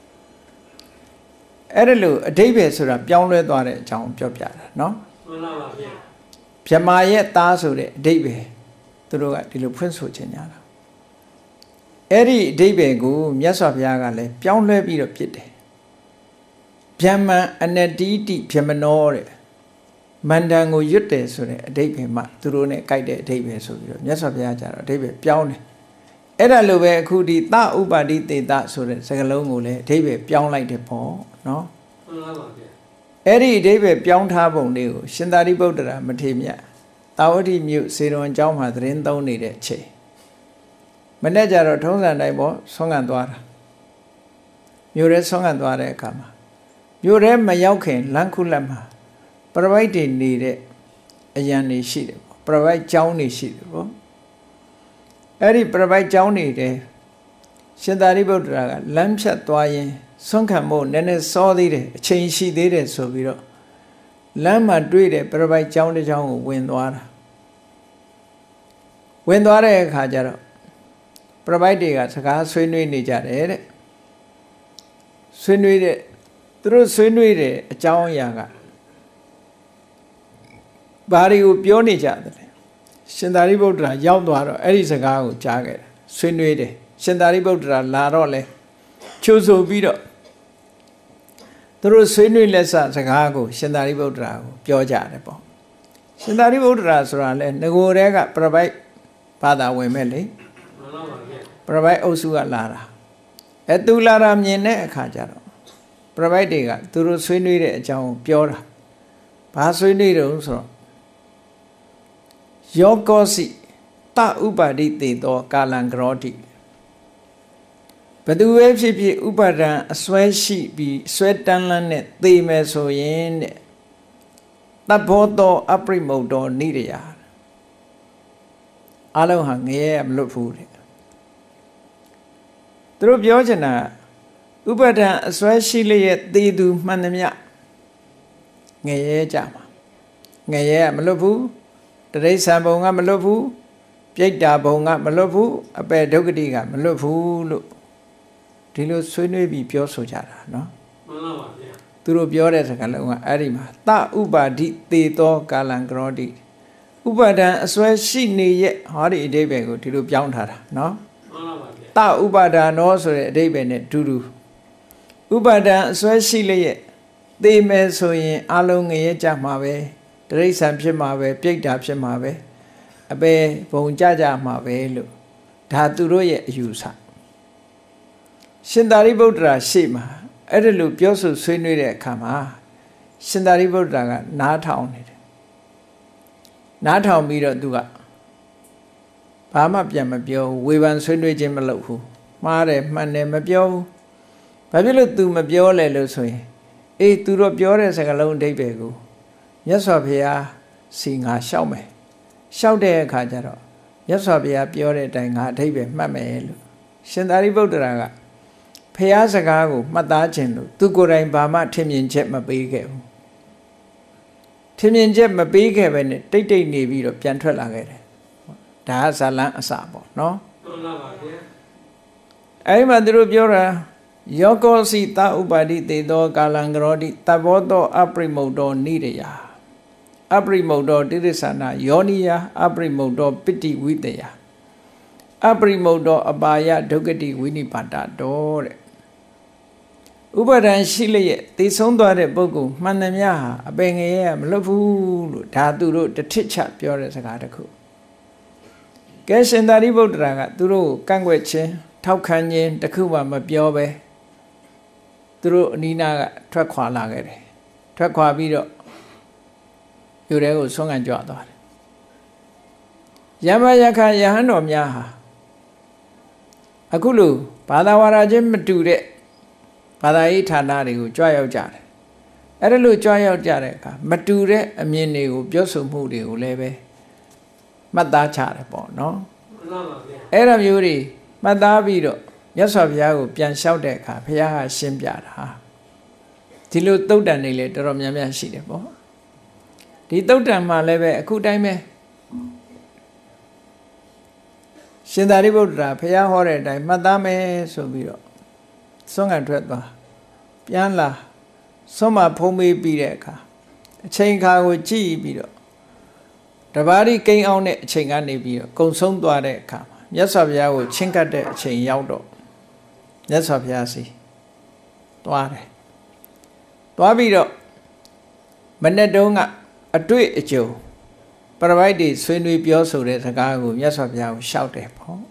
အဲ့ဒါလို့အဓိပ္ပာယ်ဆိုတာပြောင်းလဲသွားတဲ့အကြောင်းပြောပြတာနော်မှန်ပါပါဗျာမြမာရဲ့သားဆိုတဲ့အဓိပ္ပာယ်သူတို့ကဒီလိုဖွင့်ဆိုခြင်းညာတာအဲ့ဒီအဓိပ္ပာယ်ကိုမြတ်စွာဘုရားကလည်းပြောင်းလဲပြီးတော့ဖြစ်တယ်ဗျမ္မံအနတိတိဗျမနောတဲ့မန္တန်ကိုရွတ်တယ်ဆိုတဲ့အဓိပ္ပာယ်မှသူတို့ ਨੇ ကြိုက်တဲ့အဓိပ္ပာယ်ဆိုပြီးတော့မြတ်စွာဘုရားကျတော့အဓိပ္ပာယ်ပြောင်းတယ်အဲ့ဒါလိုပဲအခုဒီသဥပါတိတေတဆိုတဲ့စကားလုံးကိုလည်းအဓိပ္ပာယ်ပြောင်းလိုက်တယ်ပေါ့နော်မှန်ပါပါဗျာအဲ့ဒီအဓိပ္ပာယ်ပြောင်းထားပုံလေးကိုရှင်သာရိပုတ္တရာမထေရမြတ်တာဝတိမြို့စေတော်အကြောင်းမှာသတင်းသုံးနေတဲ့အချိန်မနေ့ကျတော့ထုံးစံတိုင်းပေါ့ဆွမ်းခံသွားတာမြို့ရဲဆွမ်းခံသွားတဲ့အခါမှာမြို့ရဲမရောက်ခင်လမ်းခုလက်မှာပရပိုက်တွေနေတဲ့အရန်တွေရှိတယ်ပေါ့ပရပိုက်ကျောင်းတွေရှိတယ်ပေါ့အဲ့ဒီပရပိုက်ကျောင်းတွေတဲ့ရှင်သာရိပုတ္တရာကလမ်းဖြတ်သွားရင်ဆွမ်းခံဖို့နည်းနည်းစောသေးတယ်အချိန်ရှိသေးတယ်ဆိုပြီးတော့လမ်းမှာတွေ့တဲ့ပရပိုက်ကျောင်းတစ်ကျောင်းကိုဝင်သွားတာဝင်သွားတဲ့အခါကျတော့ပရပိုက်တွေကစကားဆွေးနွေးနေကြတယ်တဲ့ဆွေးနွေးတဲ့သူတို့ဆွေးနွေးတဲ့အကြောင်းအရာကဘာတွေကိုပြောနေကြတယ်လဲရှင်သာရိပုတ္တရာရောက်သွားတော့အဲ့ဒီစကားကိုကြားခဲ့တယ်ဆွေးနွေးတယ်ရှင်သာရိပုတ္တရာလာတော့လဲချိုးဆိုပြီးတော့သူတို့ဆွေးနွေးလက်စစကားကိုရှင်သာရိပုတ္တရာကိုပြောကြတယ်ပေါ့ရှင်သာရိပုတ္တရာဆိုတာလဲငကိုယ်တည်းကပရပိုက်ဘာသာဝင်မဲ့လေပရပိုက်အုပ်စုကလာတာအဲသူလာတာမြင်တဲ့အခါကျတော့ပရပိုက်တွေကသူတို့ဆွေးနွေးတဲ့အကြောင်းကိုပြောတာဘာဆွေးနွေးတော့ဆိုတော့ယောကောစီတဥပါတိတေသောကာလံကရောတိဘသူပဲဖြစ်ဖြစ်ဥပါဒံအစွဲရှိပြီးစွဲတန်းလန်းနဲ့သေမယ်ဆိုရင်တဲ့တဘောသောအပရိမုတ်တော်နိရယအလုံးဟာငရဲမလွတ်ဘူးတဲ့သူတို့ပြောချင်တာဥပါဒံအစွဲရှိလျက်သေသူမှန်သမျှငရဲကြမှာငရဲကမလွတ်ဘူးတရိစ္ဆာန်ဘုံကမလွတ်ဘူးပြိတ္တာဘုံကမလွတ်ဘူးအပေဒုက္ခတိကမလွတ်ဘူးလို့ဒီလိုဆွေးနွေးပြီးပြောဆိုကြတာเนาะမှန်ပါပါဗျာသူတို့ပြောတဲ့စကားလုံးကအဲ့ဒီမှာတဥပါဒိသေသောကာလံကရောတိဥပါဒံအစွဲရှိနေရဲ့ဟောဒီအဓိပ္ပာယ်ကိုဒီလိုပြောင်းထားတာเนาะမှန်ပါပါဗျာတဥပါဒာနောဆိုတဲ့အဓိပ္ပာယ်နဲ့တူတူဥပါဒံအစွဲရှိလျက်သေမယ်ဆိုရင်အလုံးငရဲကြမှာပဲတရိစ္ဆာန်ဖြစ်မှာပဲပြိတ္တာဖြစ်မှာပဲအပေဘုံကြကြမှာပဲလို့ဒါသူတို့ရဲ့အယူဆရှင်သာရိပုတ္တရာရှေ့မှာအဲ့ဒါလိုပြောဆိုဆွေးနွေးတဲ့အခါမှာရှင်သာရိပုတ္တရာကနားထောင်နေတယ်နားထောင်ပြီးတော့သူကဘာမှပြန်မပြောဝေဖန်ဆွေးနွေးခြင်းမလုပ်ဘူးမှားတယ်မှန်တယ်မပြောဘူးဘာဖြစ်လို့ तू မပြောလဲလို့ဆိုရင်အေး तू တော့ပြောတဲ့စကားလုံးအဓိပ္ပာယ်ကိုမြတ်စွာဘုရားစီငါလျှောက်မယ်လျှောက်တဲ့အခါကျတော့မြတ်စွာဘုရားပြောတဲ့အတိုင်းငါအဓိပ္ပာယ်မှတ်မယ်လို့ရှင်သာရိပုတ္တရာကဘုရားစကားကိုမှတ်သားခြင်းလို့သူကိုယ်တိုင်ဘာမှထင်မြင်ချက်မပေးခဲ့ဘူးထင်မြင်ချက်မပေးခဲ့ပဲနဲ့တိတ်တိတ်နေပြီးတော့ပြန်ထွက်လာခဲ့တယ်ဒါကဇာလန်းအစပေါ့နော်မှန်ပါပါဗျာအဲ့ဒီမှာသူတို့ပြောတာယောကောစီတဥပါတိတေသောကာလံကရောတိတဘောသောအပရိမုတ်တော်နိရယအပရိမုတ်တော်တိရစ္ဆာနာယောနိယအပရိမုတ်တော်ပိတိဝိတယအပရိမုတ်တော်အပါယဒုက္ခတိဝိနိပါတတော်တဲ့ဥပါဒံရှိလျက်သိဆုံးသွားတဲ့ပုဂ္ဂိုလ်မှန်သမျှဟာအပင်ငရဲမလွတ်ဘူးလို့ဒါသူတို့တထစ်ချပြောတဲ့စကားတစ်ခုကဲရှင်သာရိပုတ္တရာကသူတို့ကိုကန့်ကွက်ခြင်းထောက်ခံခြင်းတစ်ခုမှမပြောပဲသူတို့အနီးနားကထွက်ခွာလာခဲ့တယ်ထွက်ခွာပြီးတော့ယူရဲကိုဆွမ်းခံကြွသွားတယ်ယမယခယဟန်တော်များဟာအခုလိုဘာသာဝါဒချင်းမတူတဲ့ဘာသာရေးဌာနတွေကိုကြွရောက်ကြတယ်အဲ့ဒါလို့ကြွရောက်ကြတဲ့အခါမတူတဲ့အမြင်တွေကိုပြောဆိုမှုတွေကိုလည်းပဲမှတ်သားချတယ်ပေါ့နော်မှန်ပါဗျာအဲ့ဒါမျိုးတွေမှတ်သားပြီးတော့မြတ်စွာဘုရားကိုပြန်လျှောက်တဲ့အခါဘုရားကရှင်းပြတာဒီလိုသုတ်တန်တွေလည်းတော်တော်များများရှိတယ်ပေါ့ဒီသုတ်တန်မှာလည်းပဲအခုတိုင်းပဲရှင်သာရိပုတ္တရာဘုရားဟောတဲ့အတိုင်းမှတ်သားမယ်ဆိုပြီးတော့ဆွမ်းခံထွက်သွားပြန်လာဆွမ်းမဖုံးမေးပြီးတဲ့အခါအချိန်ခါကိုကြည့်ပြီးတော့တပါးရီကိန်းအောင်တဲ့အချိန်ကနေပြီးတော့ကုံဆုံးသွားတဲ့အခါမှာမြတ်စွာဘုရားကိုချဉ်ကပ်တဲ့အချိန်ရောက်တော့မြတ်စွာဘုရားစီသွားတယ်သွားပြီးတော့မနေ့တုန်းကအတွေ့အကြုံပရပိုက်တွေဆွေးနွေးပြောဆိုတဲ့စကားကိုမြတ်စွာဘုရားကိုရှောက်တယ်ပေါ့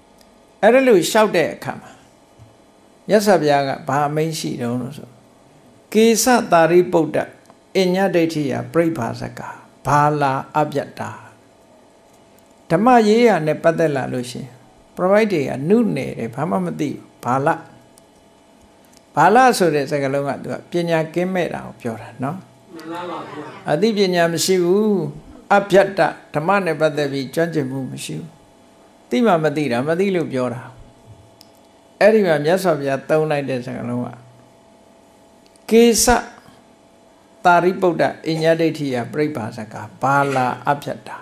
အဲ့ဒါလို့ရှောက်တဲ့အခါမှာမြတ်စွာဘုရားကဘာအမိန့်ရှိတုံးလို့ဆိုကေသတာရိပုတ္တအညဒိဋ္ဌိယပြိဘာဇကဘာလာအပြတ်တာဓမ္မရေးရနဲ့ပတ်သက်လာလို့ရှင်ပရဝိတ်တွေကနုနယ်တယ်ဘာမှမသိဘာလဘာလဆိုတဲ့စကားလုံးကသူကပညာကင်းမဲ့တာကိုပြောတာနော်အသိပညာမရှိဘူးအပြတ်တဓမ္မနဲ့ပတ်သက်ပြီးကျွမ်းကျင်မှုမရှိဘူးသိမှမသိတာမသိလို့ပြောတာအဲ့ဒီမှာမြတ်စွာဘုရားသုံးလိုက်တဲ့စကားလုံးကကေသတာရိပုတ္တအညဒိဋ္ဌိယပြိဘာဇကဘာလာအပြတ်တာ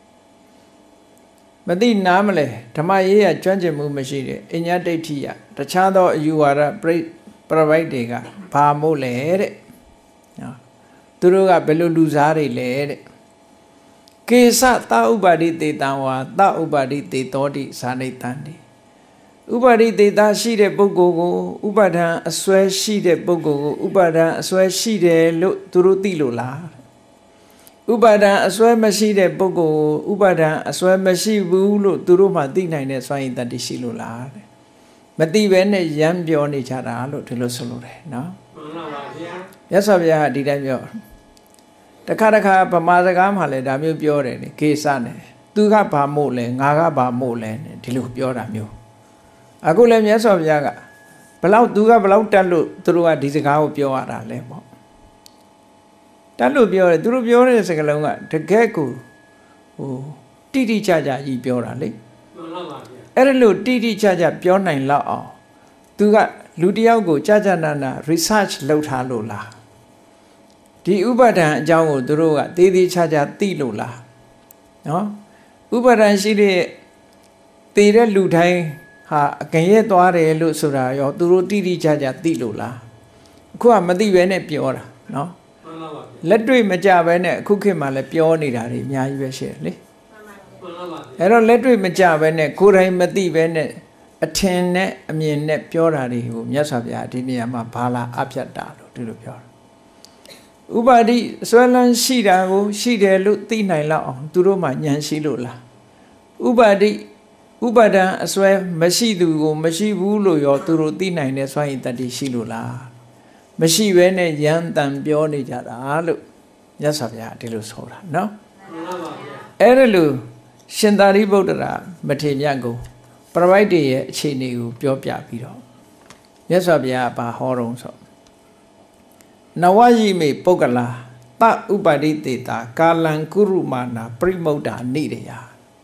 မသိနားမလဲဓမ္မရေးရကျွမ်းကျင်မှုမရှိတဲ့အညဒိဋ္ဌိယတခြားသောအယူဝါဒပြိပရဝိတ်တွေကဘာမို့လဲတဲ့နော်သူတို့ကဘယ်လိုလူစားတွေလဲတဲ့ကေသသဥပါတိတေတံဝါသဥပါတိတေတောတိဇာနိတံတိဥပါတိတေတရှိတဲ့ပုဂ္ဂိုလ်ကိုဥပါဒံအစွဲရှိတဲ့ပုဂ္ဂိုလ်ကိုဥပါဒံအစွဲရှိတယ်လို့သူတို့သိလို့လားဥပါဒံအစွဲမရှိတဲ့ပုဂ္ဂိုလ်ကိုဥပါဒံအစွဲမရှိဘူးလို့သူတို့မှသိနိုင်တဲ့စွမ်းရည်တတ္တိရှိလို့လားတဲ့မသိဘဲနဲ့ရမ်းပြောနေကြတာလို့ဒီလိုဆိုလို့တယ်နော်မှန်ပါပါဗျာမြတ်စွာဘုရားကဒီတိုင်းပြောတခါတခါဗမာစကားမှလည်းဒါမျိုးပြောတယ်လေကေစနဲ့သူကဘာမို့လဲငါကဘာမို့လဲဒီလိုပြောတာမျိုးအခုလည်းမြတ်စွာဘုရားကဘလောက်သူကဘလောက်တက်လို့သူတို့ကဒီစကားကိုပြောရတာလဲပေါ့တက်လို့ပြောတယ်သူတို့ပြောတဲ့စကားလုံးကတကယ်ကိုဟိုတိတိကျကျကြီးပြောတာလေမှန်ပါပါဗျာအဲ့ဒါလို့တိတိကျကျပြောနိုင်လောက်အောင်သူကလူတယောက်ကိုကြာကြာနာနာ research လုပ်ထားလို့လားဒီဥပါဒံအကြောင်းကိုသူတို့ကသေးသေးချာချာသိလို့လားနော်ဥပါဒံရှိတဲ့သိတဲ့လူတိုင်းဟာအကင်ရဲသွားတယ်လို့ဆိုတာရောသူတို့တိတိကျကျသိလို့လားအခုကမသိဘဲနဲ့ပြောတာနော်မှန်ပါပါလက်တွေ့မကြဘဲနဲ့အခုခေတ်မှာလည်းပြောနေတာတွေအများကြီးပဲရှိတယ်လေမှန်ပါပါအဲ့တော့လက်တွေ့မကြဘဲနဲ့ကိုယ်တိုင်မသိဘဲနဲ့အထင်နဲ့အမြင်နဲ့ပြောတာတွေကိုမြတ်စွာဘုရားဒီနေရာမှာဘာလာအပြတ်တာလို့ဒီလိုပြောတာဥပါတိဆွဲလန်းရှိတာကိုရှိတယ်လို့သိနိုင်လောက်အောင်သူတို့မှဉာဏ်ရှိလို့လားဥပါတိဥပါဒံအစွဲမရှိသူကိုမရှိဘူးလို့ရောသူတို့သိနိုင်တဲ့စွမ်းရည်တတ္တိရှိလို့လားမရှိဘဲနဲ့ရမ်းတန်ပြောနေကြတာလို့မြတ်စွာဘုရားဒီလိုဆိုတာနော်မှန်ပါပါဗျာအဲ့ဒါလို့ရှင်သာရိပုတ္တရာမထေရမြတ်ကိုပရဝိတ်တွေရဲ့အခြေအနေကိုပြောပြပြီးတော့မြတ်စွာဘုရားဘာဟောတော့ဆိုနဝယိမေပုဂ္ဂလာတဥပါတိတေတာကာလံကုရုမာနာပရိမုဒ္ဒာနိရယ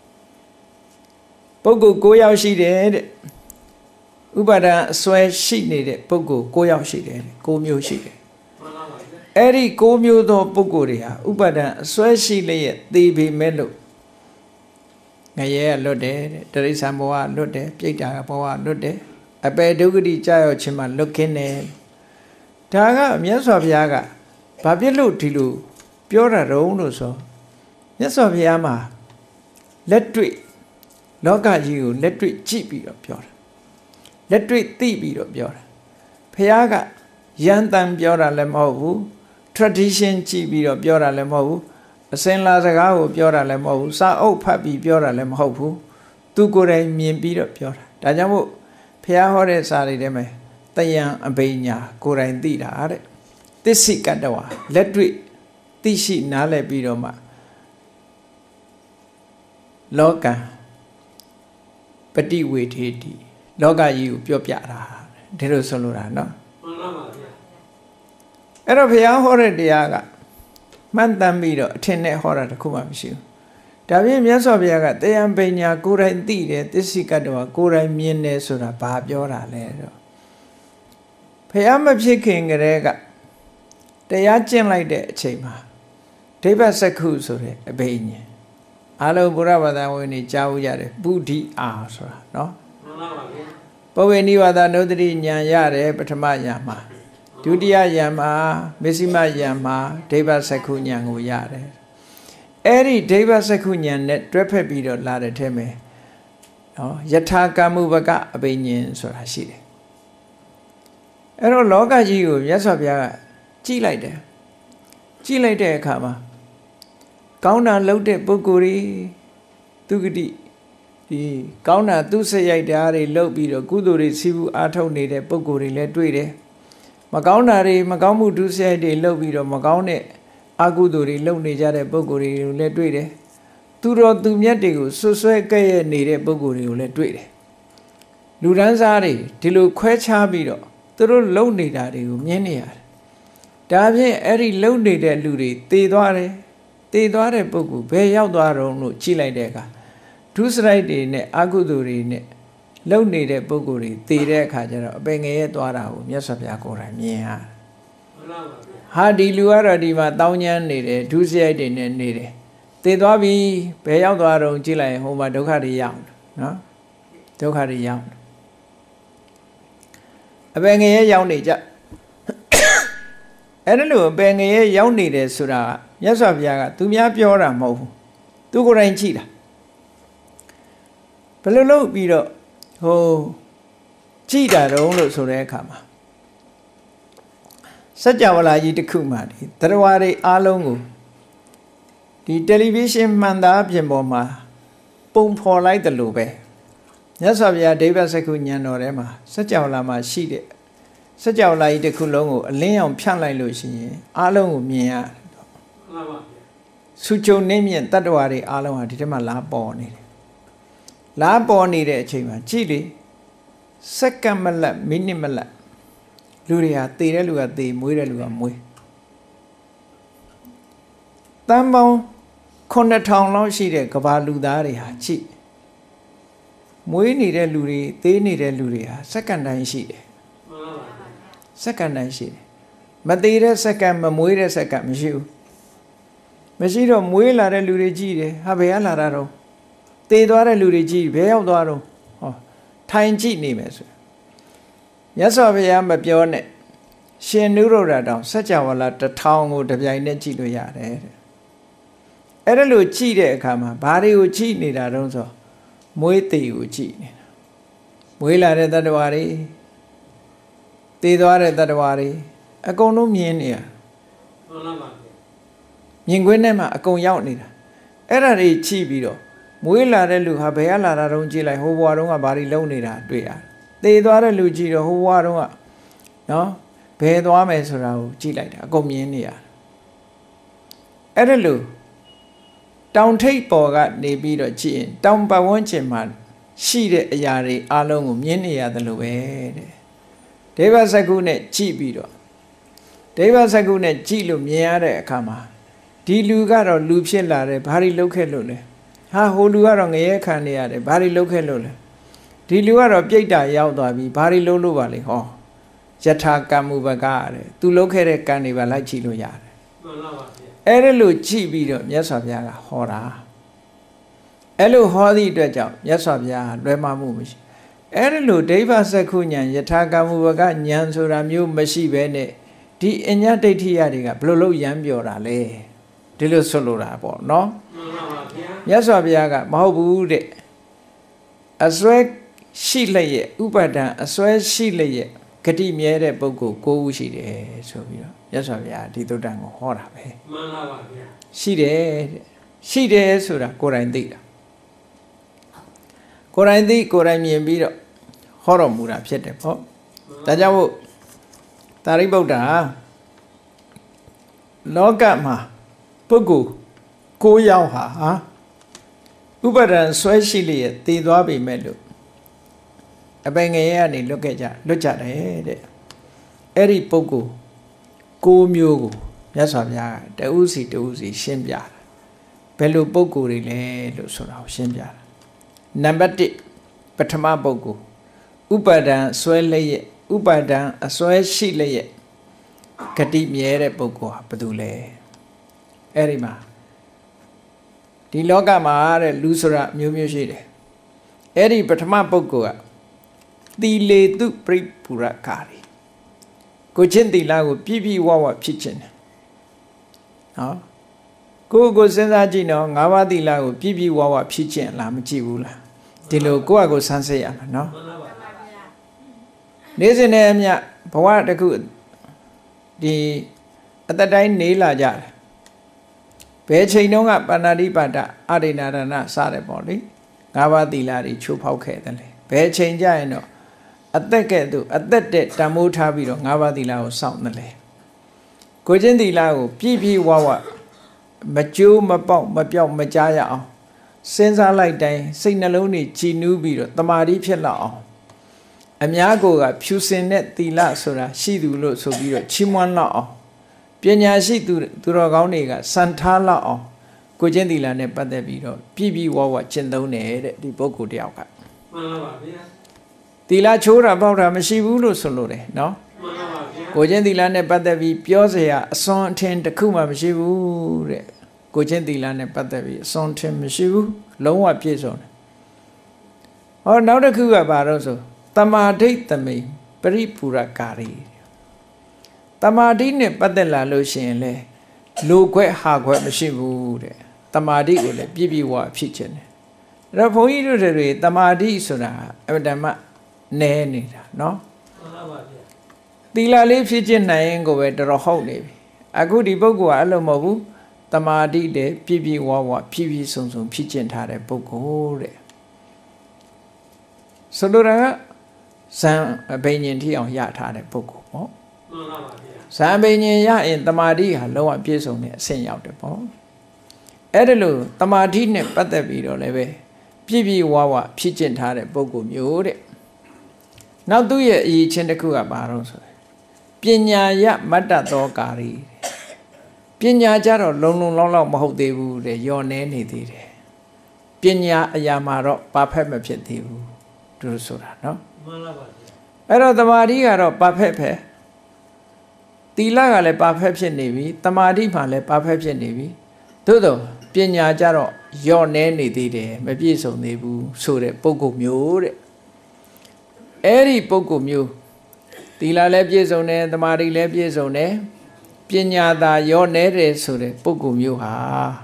ပုဂ္ဂိုလ်၉ယောက်ရှိတယ်တဲ့ဥပါဒံအစွဲရှိနေတဲ့ပုဂ္ဂိုလ်၉ယောက်ရှိတယ်၉မျိုးရှိတယ်အဲ့ဒီ၉မျိုးသောပုဂ္ဂိုလ်တွေဟာဥပါဒံအစွဲရှိလျက်သေပေမဲ့လို့ငရဲကလွတ်တယ်တဲ့တိရစ္ဆာန်ဘဝလွတ်တယ်ပြိတ္တာဘဝလွတ်တယ်အပေဒုက္ခတိကြာရောက်ခြင်းမှာလွတ်ခင်းတယ်ဒါကမြတ်စွာဘုရားကဘာဖြစ်လို့ဒီလိုပြောတာတုံးလို့ဆိုမြတ်စွာဘုရားမှာလက်တွေ့လောကကြီးကိုလက်တွေ့ကြည့်ပြီးတော့ပြောတာလက်တွေ့သိပြီးတော့ပြောတာဘုရားကရန်တန်ပြောတာလည်းမဟုတ်ဘူး tradition ကြည့်ပြီးတော့ပြောတာလည်းမဟုတ်ဘူးအစင်လာစကားကိုပြောတာလည်းမဟုတ်ဘူးစာအုပ်ဖတ်ပြီးပြောတာလည်းမဟုတ်ဘူးသူကိုယ်တိုင်မြင်ပြီးတော့ပြောတာဒါကြောင့်မို့ဘုရားဟောတဲ့စာတွေထဲမှာတယံအဘိညာကိုယ်တိုင်သိတာတဲ့သစ္စိကတ္တဝါလက်တွေ့သိရှိနားလည်ပြီးတော့မှလောကံပฏิဝေထေတိလောကကြီးကိုပြောပြတာဒီလိုဆိုလိုတာနော်မှန်ပါပါဗျာအဲ့တော့ဘုရားဟောတဲ့တရားကမှန်တမ်းပြီးတော့အထင်နဲ့ဟောတာတခုမှမရှိဘူးဒါပြင်မြတ်စွာဘုရားကတယံပညာကိုယ်တိုင်သိတယ်သစ္စိကတ္တဝါကိုယ်တိုင်မြင်တယ်ဆိုတာဘာပြောတာလဲတော့ဘုရားမဖြစ်ခင်ကတည်းကတရားကျင့်လိုက်တဲ့အချိန်မှာဒိဗ္ဗစက္ခုဆိုတဲ့အဘိညာဉ်အားလုံးဘုရားဘာသာဝင်တွေကြားဦးကြတယ်ပုဒ္ဓိအာဆိုတာနော်မှန်ပါပါဗျာပဝေနိဝါဒနုဒတိဉာဏ်ရတယ်ပထမဉာဏ်မှာဒုတိယဉာဏ်မှာမစ္စည်းမဉာဏ်မှာဒိဗ္ဗစက္ခုဉာဏ်ကိုရတယ်အဲ့ဒီဒိဗ္ဗစက္ခုဉာဏ်နဲ့တွဲဖက်ပြီးတော့လာတဲ့ထဲမှာနော်ယထာကမ္မုပကအဘိညာဉ်ဆိုတာရှိတယ်အဲ့တော့လောကကြီးကိုမြတ်စွာဘုရားကကြည့်လိုက်တယ်ကြည့်လိုက်တဲ့အခါမှာကောင်းတာလုပ်တဲ့ပုဂ္ဂိုလ်တွေသူဂတိဒီကောင်းတာသူစရိုက်တာတွေလုပ်ပြီးတော့ကုသိုလ်တွေစီးပူးအားထုတ်နေတဲ့ပုဂ္ဂိုလ်တွေလည်းတွေ့တယ်မ Macaunari, Macaumu to say they love it or Macaune, Aguduri, Lone Jade Boguri, let read it. Turo Dumiatigo, so so kay needed Boguri, let read it. Luranzari, Tilu Quetch Habido, Turo lonely daddy, Mienia. Davi, every lonely dead Ludi, Tidore, Tidore Bogu, Bay out no Chile dega. Tusride in Aguduri in lonely dead Boguri, Tide Kajara, Benge Dora, Yasapakora, Mia. Hadi Luara Diva, Downyan needed, Tuesday didn't need it. Tidobi, Bay out on Chile, home at Dokari Young, no? Dokari Young. A bang young nature. I don't know, bang a young nature, Sura, yes of Yaga, to me up your amo, to go and cheetah. Pello Bido, oh, cheetah, don't so there come. Such a wala yit kumadi, Tarawari alongo. The television manda Jemboma, boom for like the lube. Yes, of ya David Secunian or Emma, such a lama sheet. Such a light the Kulongo, a lay on Pianla Lucy, Along Mia Sucho Namian Tadwari Alon had him a lab born. Lab born needed a chamber, Chili, second malap, minimal. Luria, Tirelua de Muirelua Mui Tambo Conda town long sheet, Cabaludaria, cheap. Mui needed Luri, they needed Luria, second time sheet. Second time sheet. Madeira second, Mamuira second, Monsieur. Monsieur Muila Lurigi, Habea Lararo. They do a Lurigi, Bea Doro. Oh, Time cheat names. Yes, I am a pionet. She knew radon, such a wall at the town would have been a chilo yard. Erelu cheated, come, Barry would cheat me, I don't so. Muiti would cheat. Muila read that worry. They do it that worry. I go no mean here. Yinguinema, I go out neither. Era a cheapido. Muila relu have a la ronji like who war on a body lonely. They do a lugido who war on. No? Pay the ames around Chile. I go mean here. Erelu. Down take bogat, they beat a chin. Down by one chin man. She the yari along Mienia the Lube. Deva Sagune Chibido. Deva Sagune Chilo Miare Kama. Di Lugaro Lupsella, Bari Localone. Ha Holuarong Eacania, Bari Localone. Di Luaro Jada Yaudabi, Bari Lolo Valley, ho. Jata Kamubagare, to locate Caniva like Chilo Yare. Erelu Chibido, yes of Yaga, Hora. Elu Hodi Dredja, yes of Ya, Rema Mumish. Erelu Deva Sakunian, Yataka Mubaga, Yansura Mu Mashi Bene, Di Enya de Tiadiga, Blolo Yambiora Le, Dilo Solura, no? Yes of Yaga, Mahobu de a swag she lay, Upada, a swag she lay, Kati Miere Boko, go she de, so yes of Ya, Tito Dango, Hora. She de, she de Sura, Corandida. Corandi, Corami and Bido, Horomura, Pietepo. Tajao Tariboda Logama Pugu, Koyauha, Ubadan Swashili, Tidobi Melu. A bangayani look at ya, look at it. Eri Pugu, Go Mugu, Yasavia, the Uzi, the Uzi, Shimbia. Pelu Pugu relay, Lusura, Shimbia. Number two, Patama Bogu. Upadan, Swelle, Upadan, a swell she lay. Kati Miere Bogu, Padule. Erima. Di Loga Mare, Lusura, Mumushide. Eri Patama Bogu. Di Le du Pri Pura Kari. Cochin di Lago, Pipi Wawa Pitchin. No? Go go Senzagino, Nava di Lago, Pipi Wawa Pitchin, Lamchibula. Dilo go go Sansea, no? Nezinemia, Pawa the good. The at the time Nila Jar. Pechinonga Panadi Pata, Adinarana Sare body. Nava di Lari Chupau Kettle. Pechinja no. အသက်ကဲ့သို့အသက်တဲ့တန်မိုးထားပြီးတော့ငါးပါးသီလကိုစောင့်တယ်လေကိုချင်းသီလကိုပြည့်ပြည့်ဝဝမကျိုးမပေါက်မပြောက်မကြားရအောင်စဉ်းစားလိုက်တိုင်းစိတ်နှလုံးတွေကြည်နူးပြီးတော့တမာတိဖြစ်လောက်အောင်အများကိုကဖြူစင်တဲ့သီလဆိုတာရှိသူလို့ဆိုပြီးတော့ချီးမွမ်းလောက်အောင်ပညာရှိသူသူတော်ကောင်းတွေကစံထားလောက်အောင်ကိုချင်းသီလနဲ့ပတ်သက်ပြီးတော့ပြည့်ပြည့်ဝဝကျင့်သုံးတယ်တဲ့ဒီပုဂ္ဂိုလ်တယောက်ကမှန်ပါပါဗျာသီလချိုးတာပေါက်တာမရှိဘူးလို့ဆိုလို့တယ်နော်မှန်ပါပါဗျာကိုချင်းသီလနဲ့ပတ်သက်ပြီးပြောเสียအစွန်းအထင်တစ်ခုမှမရှိဘူးတဲ့ကိုချင်းသီလနဲ့ပတ်သက်ပြီးအစွန်းထင်မရှိဘူးလုံးဝပြည့်စုံတယ်ဟောနောက်တစ်ခုကဘာလို့ဆိုတမာဒိဋ္ဌမိပရိပူရကာရီတမာဒိနဲ့ပတ်သက်လာလို့ရှိရင်လေလိုခွဲဟာခွဲမရှိဘူးတဲ့တမာဒိကိုလည်းပြည့်ပြည့်ဝဖြစ်ခြင်းတယ်အဲ့တော့ဘုန်းကြီးတို့တွေတမာဒိဆိုတာအမှန်တမ်းနဲနေတာနော်မှန်ပါပါဗျာသီလလေးဖြစ်ခြင်းနိုင်ရင်ကိုပဲတော်တော်ဟုတ်နေပြီအခုဒီပုဂ္ဂိုလ်ကအဲ့လိုမဟုတ်ဘူးတမာဒိတဲ့ပြည့်ပြည့်ဝဝဖြည်းဖြည်းစုံစုံဖြစ်ခြင်းထားတဲ့ပုဂ္ဂိုလ်တဲ့ဆိုလိုတာကဇံအဘိညာဉ်ထိအောင်ရထားတဲ့ပုဂ္ဂိုလ်ပေါ့မှန်ပါပါဗျာဇံအဘိညာဉ်ရရင်တမာဒိဟာလုံးဝပြည့်စုံတဲ့အဆင့်ရောက်တယ်ပေါ့အဲ့ဒါလို့တမာဒိနဲ့ပတ်သက်ပြီးတော့လည်းပဲပြည့်ပြည့်ဝဝဖြစ်ခြင်းထားတဲ့ပုဂ္ဂိုလ်မျိုးတဲ့နောက်သူ့ရဲ့အရေးချင်းတစ်ခုကဘာလို့ဆိုလဲပညာယမတ္တသောကာရီပညာကြတော့လုံလုံလောက်လောက်မဟုတ်သေးဘူးတဲ့ယောနေနေသေးတယ်ပညာအရာမှာတော့ပါဖက်မဖြစ်သေးဘူးသူတို့ဆိုတာနော်မှန်ပါပါအဲ့တော့တမာတိကတော့ပါဖက်ဖက်သီလကလည်းပါဖက်ဖြစ်နေပြီတမာတိမှလည်းပါဖက်ဖြစ်နေပြီသို့တော့ပညာကြတော့ယောနေနေသေးတယ်မပြည့်စုံသေးဘူးဆိုတဲ့ပုဂ္ဂိုလ်မျိုးတဲ့အဲ့ဒီပုဂ္ဂိုလ်မျိုးသီလလည်းပြည့်စုံတယ်တမာတိလည်းပြည့်စုံတယ်ပညာသာရောနေတယ်ဆိုတဲ့ပုဂ္ဂိုလ်မျိုးဟာ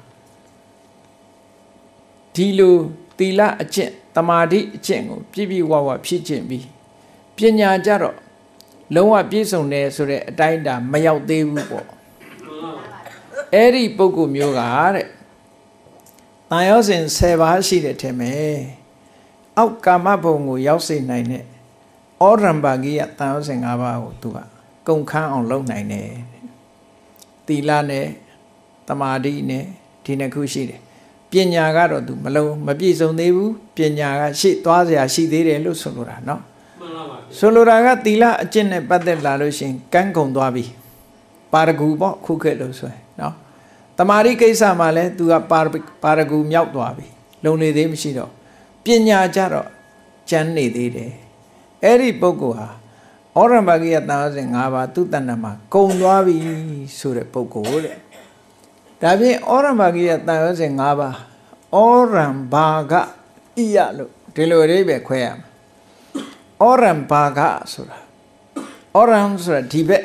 ဒီလိုသီလအကျင့်တမာတိအကျင့်ကိုပြည့်ပြည့်ဝဝဖြစ်ခြင်းပြီးပညာကြတော့လုံးဝပြည့်စုံတယ်ဆိုတဲ့အတိုင်းအတာမရောက်သေးဘူးပေါ့အဲ့ဒီပုဂ္ဂိုလ်မျိုးကတဲ့တန်ရောစဉ်ဆယ်ပါးရှိတယ်ထင်မယ်အောက်ကာမဘုံကိုရောက်စေနိုင်တဲ့ဩရံပါကိယတန်ရောစဉ်၅ပါးကိုသူကကုန်ခန်းအောင်လုပ်နိုင်တယ်သီလနဲ့တမာတိနဲ့ဒီနှစ်ခုရှိတယ်ပညာကတော့သူမလုံးမပြည့်စုံသေးဘူးပညာကရှေ့သွားစရာရှိသေးတယ်လို့ဆိုလိုတာเนาะမှန်ပါပါဆိုလိုတာကသီလအကျင့်နဲ့ပတ်သက်လာလို့ရှိရင်ကန်းကုန်သွားပြီပါရဂူပေါ့ခုခေတ်လို့ဆိုရင်เนาะတမာတိကိစ္စမှာလဲသူကပါပါရဂူမြောက်သွားပြီလုံနေသေးမရှိတော့ပညာကြတော့ကျန်နေသေးတယ်အဲ့ဒီပုဂ္ဂိုလ်ဟာဩရံပါကိယတန်ရောစဉ်၅ပါးသူတဏ္ဍမှာကုံသွားပြီဆိုတဲ့ပုဂ္ဂိုလ်တဲ့ဒါဖြင့်ဩရံပါကိယတန်ရောစဉ်၅ပါးဩရံဘာဂဣယလို့ဒီလိုအဓိပ္ပာယ်ခွဲရမယ်ဩရံဘာဂဆိုတာဩရံဆိုတာဒီဘက်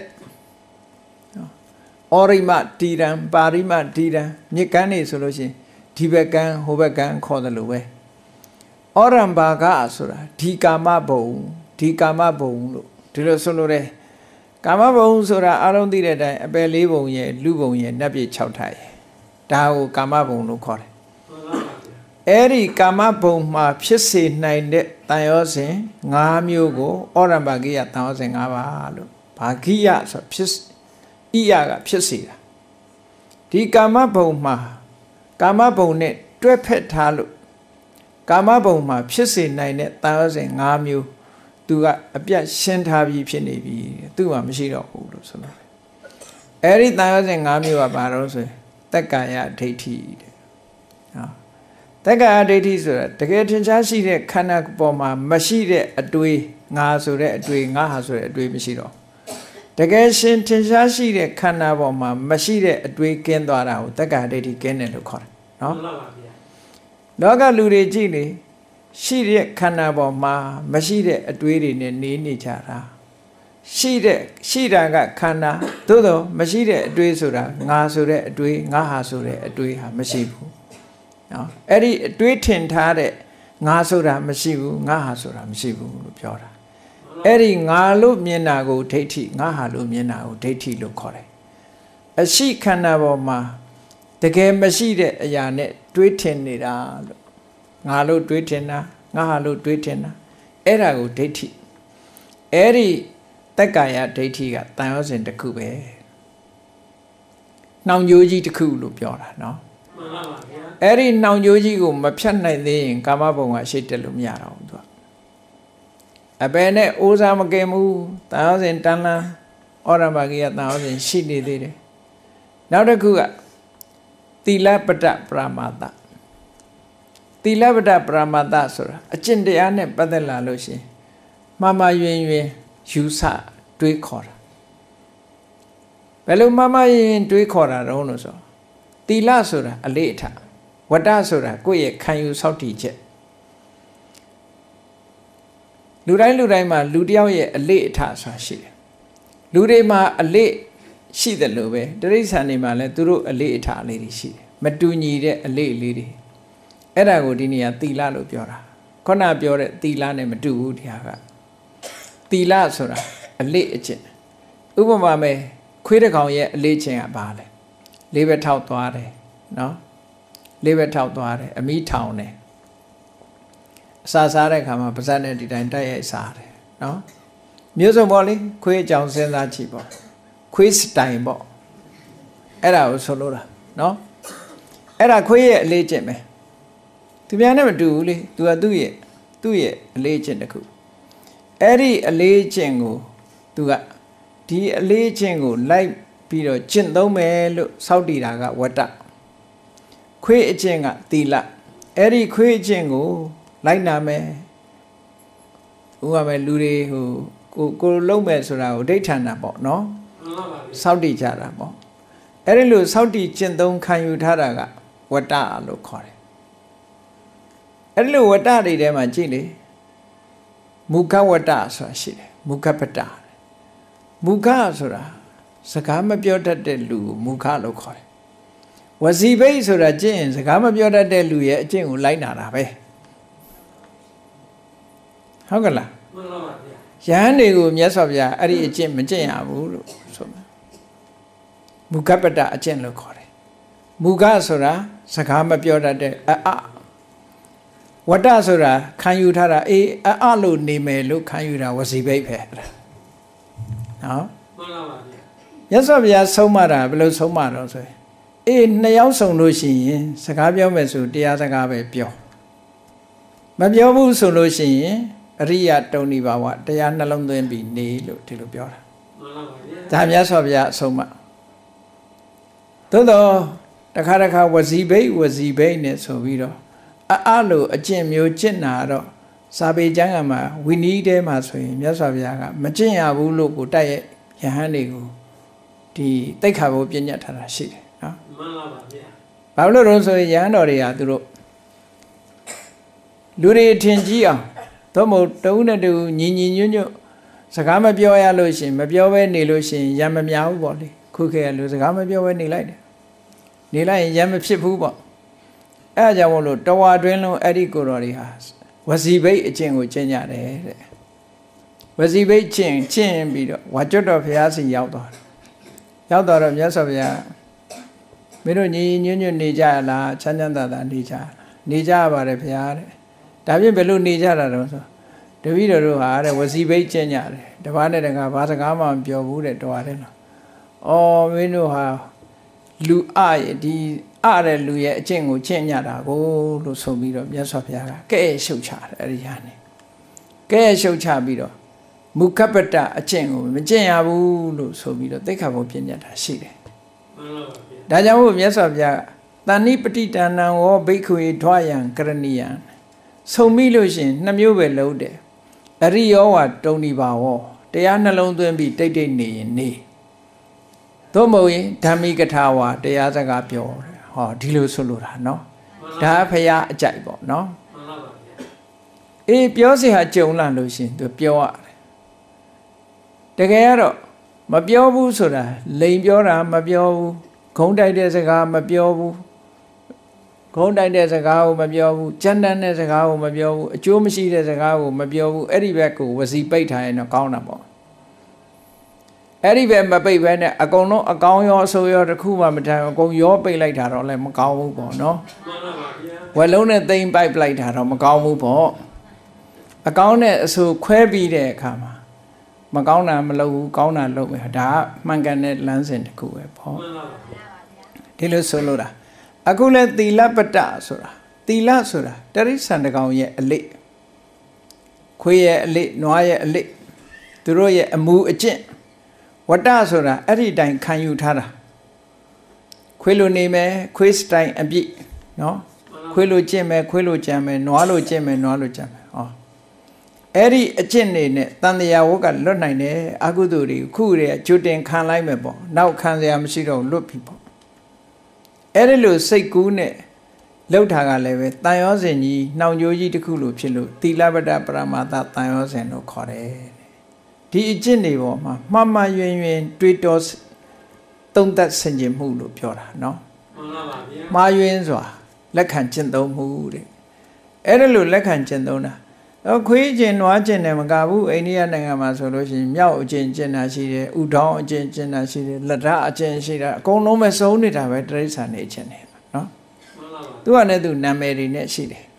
ဩရိမတီရံပါရိမတီရံမြစ်ကမ်းနေဆိုလို့ရှိရင်ဒီဘက်ကမ်းဟိုဘက်ကမ်းခေါ်တယ်လို့ပဲဩရံဘာဂဆိုတာဒီကာမဘုံဒီကာမဘုံလို့ဒီလိုဆိုလို့တယ်ကာမဘုံဆိုတာအားလုံးသိတဲ့အတိုင်းအပယ်လေးဘုံရဲ့လူဘုံရဲ့နတ်ပြည်၆ထပ်ရဲ့ဒါကိုကာမဘုံလို့ခေါ်တယ်အဲ့ဒီကာမဘုံမှာဖြစ်စေနိုင်တဲ့တန်ရောစဉ်၅မျိုးကိုဩရံဘာကိယတန်ရောစဉ်၅ပါးလို့ဘာကိယဆိုဖြစ်ဣယကဖြစ်စေတာဒီကာမဘုံမှာကာမဘုံနဲ့တွဲဖက်ထားလို့ကာမဘုံမှာဖြစ်စေနိုင်တဲ့တန်ရောစဉ်၅မျိုးသူကအပြတ်ရှင်းထားပြီးဖြစ်နေပြီသူ့မှာမရှိတော့ဘူးလို့ဆိုလို့အဲ့ဒီတန်ရောစဉ်၅မျိုးကဘာလို့ဆိုရင်တက္ကာယဒိဋ္ဌိတဲ့ဟာတက္ကာယဒိဋ္ဌိဆိုတာတကယ်ထင်ရှားရှိတဲ့ခန္ဓာပေါ်မှာမရှိတဲ့အတွေးငါဆိုတဲ့အတွေးငါဟာဆိုတဲ့အတွေးမရှိတော့တကယ်ရှင်ထင်ရှားရှိတဲ့ခန္ဓာပေါ်မှာမရှိတဲ့အတွေးကင်းသွားတာကိုတက္ကာယဒိဋ္ဌိကင်းတယ်လို့ခေါ်တယ်နော်မှန်ပါဗျာလောကလူတွေကြည့်လေရှိတဲ့ခန္ဓာပေါ်မှာမရှိတဲ့အတွေးတွေနဲ့နေနေကြတာရှိတဲ့ရှိတာကခန္ဓာသို့တော့မရှိတဲ့အတွေးဆိုတာငါဆိုတဲ့အတွေးငါဟာဆိုတဲ့အတွေးဟာမရှိဘူးနော်အဲ့ဒီအတွေးထင်ထားတဲ့ငါဆိုတာမရှိဘူးငါဟာဆိုတာမရှိဘူးလို့ပြောတာအဲ့ဒီငါလို့မြင်တာကိုဒိဋ္ဌိငါဟာလို့မြင်တာကိုဒိဋ္ဌိလို့ခေါ်တယ်အရှိခန္ဓာပေါ်မှာတကယ်မရှိတဲ့အရာနဲ့တွေးထင်နေတာလို့ငါလို့တွေးထင်တာငါဟာလို့တွေးထင်တာအဲ့ဒါကိုဒိဋ္ဌိ Eri Takaya Deitica, thousand the Kube. Now Yoji the Kulu Piora, no? Eri now Yoji go Mapsana in Kamabonga Shitelumia. A bene Uzama Gemu, thousand Tana, Oramagia, thousand Shidi did it. Now the Kuga Tilapata Pramata Tilapata Pramata Sura, a Chindiane Padela Lucy. Mama Yuen Yusa, Dui Kora. Bello Mama in Dui Kora, Ronoso. Tila Sura, a later. Wada Sura, go ye, can you salty jet? Lurai Luraima, Ludia ye, a later, so she. Lurema, a late, she the lube, there is an animal, Duru, a later lady she. Matuni, a late lady. Era Godinia, Tila Lupiora. Kona Biore, Tila, and Matu, Diaga. Tila Sura, a late agent. Ubamame, quit a con yet, a late chain at Bale. Leave it out to Are, no? Leave it out to Are, a me town. Sasare come up, presented the entire Sare, no? Muso Molly, quit Johnson that cheaper. Quiz time bo. Era was Solora, no? Era queer late me. To be I never do, do I do it? Do it, a late in the coop. Eri a lay chengo to a tea a lay chengo like Peter chin do me look Saudi raga wata. Que chenga tila. Eri que chengo like name Uame Lure who go low mess around daytime about no Saudi jarabo. Eri lu Saudi chin don't can you taraga wata look for it. Eri lu wata de them a chili. Muka wata so she Muka pata Muka sura Sakama Piota de Lu Muka loco Was he base or a jin Sakama Piota de Lu ye jing like Narabe Hogala Yandi yes of ya Ari Jim Jaya so Muka pata a chen locore Muka sura Sakama Piota de a What does Ura can you tara a alu name look can you was he baby? No? Yes, of ya so mara below so mara. In Nayao so lucy, Sakabio mesu, dear Sagabe pio. Mabiobu so lucy, Ria Tony Bawa, Diana London be ne look till pure. Time yes of ya so much. Todo the Karaka was he bay was he bay so we Alu, a gem, you chinado, Sabi Jangama, we need them as we, yes of Yaga, Majina will look diet, Yahanigo, the take have opinion at a sheet. Pablo Rosso Yanoria Duro Luri Tingia, Tomo, Tona do Nini Nuno, Sakama Bioa Lucian, Mabioa Nilucian, Yamamiao body, Cookie and Lusagama Bioa Nilai. Nilai Yamapipuba. Ajawolo, Tawa Dreno, Eddie Gorori has. Was he bait a chin with Chenya? Was he bait chin, chin beat, what you of Yasi Yaudo? Yaudo of Yasovia. Miruni, Union Nija, La, Chananda, Nija, Nija, Barepiare. Davi Belu Nija, the video was he bait Chenya, the one that got Vasagama and Pure Wood at Doareno. Oh, we know how Lu I, the Alleluia, Jingo, Chenya, go to Sobido, Yasofia, Gay Shocha, Ariane. Gay Shocha Bido. Mukapata, a Jingo, Majaya, Lu Sobido, they have opinion. See. Dajawu, Yasofia, Tani Petita now or Bakery, Toyan, Granian. So Milusin, Namu loaded. A Rio, Tony Bao, they are alone to be taken knee. Tomoe, Tamigatawa, the Azagapio, or Dilu Solura, no? Tapaya Jaibo, no? E Piosi had Jolan Lucian, the Pio. The Garo, Mabiobu Sura, Labiora, Mabio, Conda desaga, Mabio, Conda desaga, Mabio, Chandan desaga, Mabio, Jumishi desaga, Mabio, Eddie Becco was he beta in a countable. Everywhere my baby went, I go no, I go also your Kuma, but I go your pay like that or like Macau, no? Well, only thing by blade had on Macau, I go so query there, come. mà cáo nào mà lâu cáo nào lâu mà đã mang cái này lăn sen thì cũng vậy bỏ thì lúc số lúc đó à cũng là tỳ la bát đa số ra tỳ la số ra dari san được câu ye lệ khuya lệ nói lệ từ rồi ye amu ở trên vắt đa số ra ở đây đại khăn yêu thà ra khuya lúc này mà khuya style anh bị nó khuya lúc trên mà khuya lúc trên mà nói lúc trên mà nói lúc trên màအဲ့ဒီအကျင့်နေနဲ့တန်တရားဝတ်ကလွတ်နိုင်တယ်အကုသိုလ်တွေခုတွေကျွတ်တင်ခံလိုက်မယ်ပေါ့နောက်ခံစရာမရှိတော့လွတ်ပြီပေါ့အဲ့ဒီလိုစိတ်ကူးနဲ့လှုပ်တာကလည်းပဲတန်ရောစဉ်ကြီးနှောင်ကြိုးကြီးတစ်ခုလိုဖြစ်လို့သီလပတ္တပရမတ္တတန်ရောစဉ်လို့ခေါ်တယ်ဒီအကျင့်တွေပေါ်မှာမှန်မှန်ယွင်ယွင်တွေးတောသုံးသပ်ဆင်ခြင်မှုလို့ပြောတာနော်မှန်ပါပါဗျာမှားယွင်းစွာလက်ခံကျင့်သုံးမှုတဲ့အဲ့ဒီလိုလက်ခံကျင့်သုံးတာခွေးကျင်နွားကျင်တယ်မကဘူးအိန္ဒိယနိုင်ငံမှာဆိုလို့ရှိရင်မြောက်အကျင်ကျင်တာရှိတယ်ဥထောင်းအကျင်ကျင်တာရှိတယ်လက်ဓာအကျင်ရှိတာအကုန်လုံးပဲစုံနေတာပဲတိရစ္ဆာန်နေအကျင်တယ်နော်သူကလည်းသူနာမည်တွေနဲ့ရှိတယ်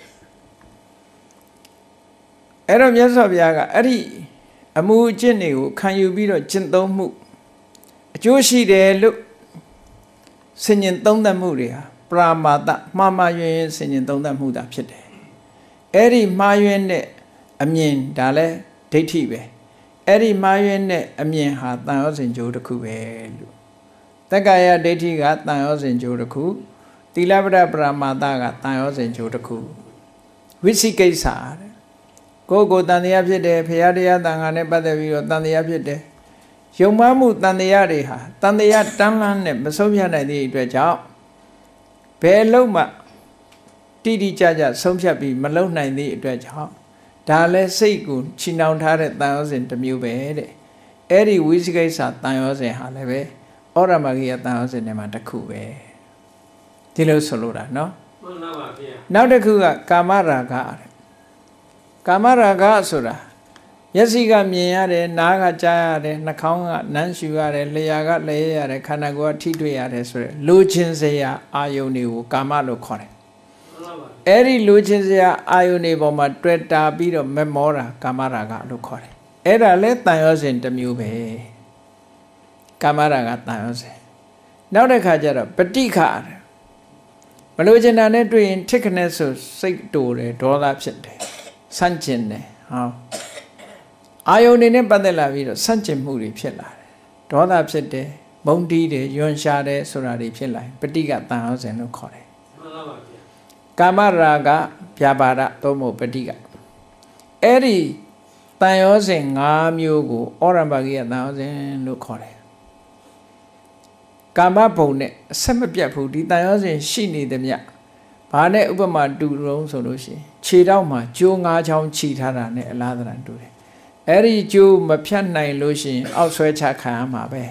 အဲ့တော့မြတ်စွာဘုရားကအဲ့ဒီအမှုအကျင့်တွေကိုခံယူပြီးတော့ကျင့်သုံးမှုအကျိုးရှိတယ်လို့ဆင်ញင်သုံးသပ်မှုတွေဟာပရမာတမှားမှားယွင်းယွင်းဆင်ញင်သုံးသပ်မှုတာဖြစ်တယ်အဲ့ဒီမှားယွင်းတဲ့အမြင်ဒါလည်းဒိဋ္ဌိပဲအဲ့ဒီမှားယွင်းတဲ့အမြင်ဟာတန်ရောစဉ်ကျိုးတစ်ခုပဲလို့တက္ကရာဒိဋ္ဌိကတန်ရောစဉ်ကျိုးတစ်ခုသီလပတ္တပရမတ္တကတန်ရောစဉ်ကျိုးတစ်ခုဝိသိကိစ္စတဲ့ကိုယ်ကိုတန်တရားဖြစ်တယ်ဖရာတရားတန်ခါနဲ့ပတ်သက်ပြီးတော့တန်တရားဖြစ်တယ်ယုံမှမှုတန်တရားတွေဟာတန်တရားတန်းလန်းနဲ့မဆုံးဖြတ်နိုင်တဲ့အတွက်ကြောင့်ဘယ်လုံးမှတိတိကျကျဆုံးဖြတ်ပြီးမလုံနိုင်သည့်အတွက်ကြောင့်ဒါလည်းစိတ်ကိုချီနှောင်ထားတဲ့တန်ရောစဉ်တစ်မျိုးပဲတဲ့အဲ့ဒီဝိသိကိစ္စတန်ရောစဉ်ဟာလည်းပဲဩရမဂိယတန်ရောစဉ်တွေမှာတစ်ခုပဲဒီလိုဆိုလိုတာနော်မှန်ပါပါဗျာနောက်တစ်ခုကကာမရာဂတဲ့ကာမရာဂဆိုတာမျက်စိကမြင်ရတယ်နားကကြားရတယ်နှာခေါင်းကနမ်းရှူရတယ်လျှာကလဲရတယ်ခန္ဓာကိုယ်ကထိတွေ့ရတယ်ဆိုရယ်လိုချင်စရာအာယုန်တွေကိုကာမလို့ခေါ်တယ်အဲ့ဒီလိုချင်စရာအာယုန်တွေပေါ်မှာတွေ့တာပြီးတော့မမောတာကာမရာဂလို့ခေါ်တယ်အဲ့ဒါလဲတန်ရောစဉ်တစ်မျိုးပဲကာမရာဂတန်ရောစဉ်နောက်တစ်ခါကျတော့ပဋိခမလိုချင်တာနဲ့တွေ့ရင်ထိခနဲ့ဆိုစိတ်တူတယ်ဒေါသဖြစ်တယ်ဆန့်ကျင်တယ်ဟောအာယုန်တွေနဲ့ပတ်သက်လာပြီးတော့ဆန့်ကျင်မှုတွေဖြစ်လာတယ်ဒေါသဖြစ်တယ်မုန်းတီးတယ်ယွန်ရှာတယ်ဆိုတာတွေဖြစ်လာရင်ပဋိကတန်ရောစဉ်လို့ခေါ်တယ်ကာမရာဂဗျာပါဒသို့မဟုတ်ပဋိကအဲ့ဒီတန်ရောစဉ်၅မျိုးကိုဩရမဂိယတန်ရောစဉ်လို့ခေါ်တယ်ကာမဘုံနဲ့အဆက်မပြတ်ဘူးဒီတန်ရောစဉ်ရှိနေသည်မြဘာနဲ့ဥပမာတူတုံးဆိုလို့ရှိရင်ခြေထောက်မှာကျိုး၅ချောင်းခြိထားတာနဲ့အလားတန်တူတယ်အဲ့ဒီကျိုးမဖြတ်နိုင်လို့ရှိရင်အောက်ဆွဲချခံရမှာပဲ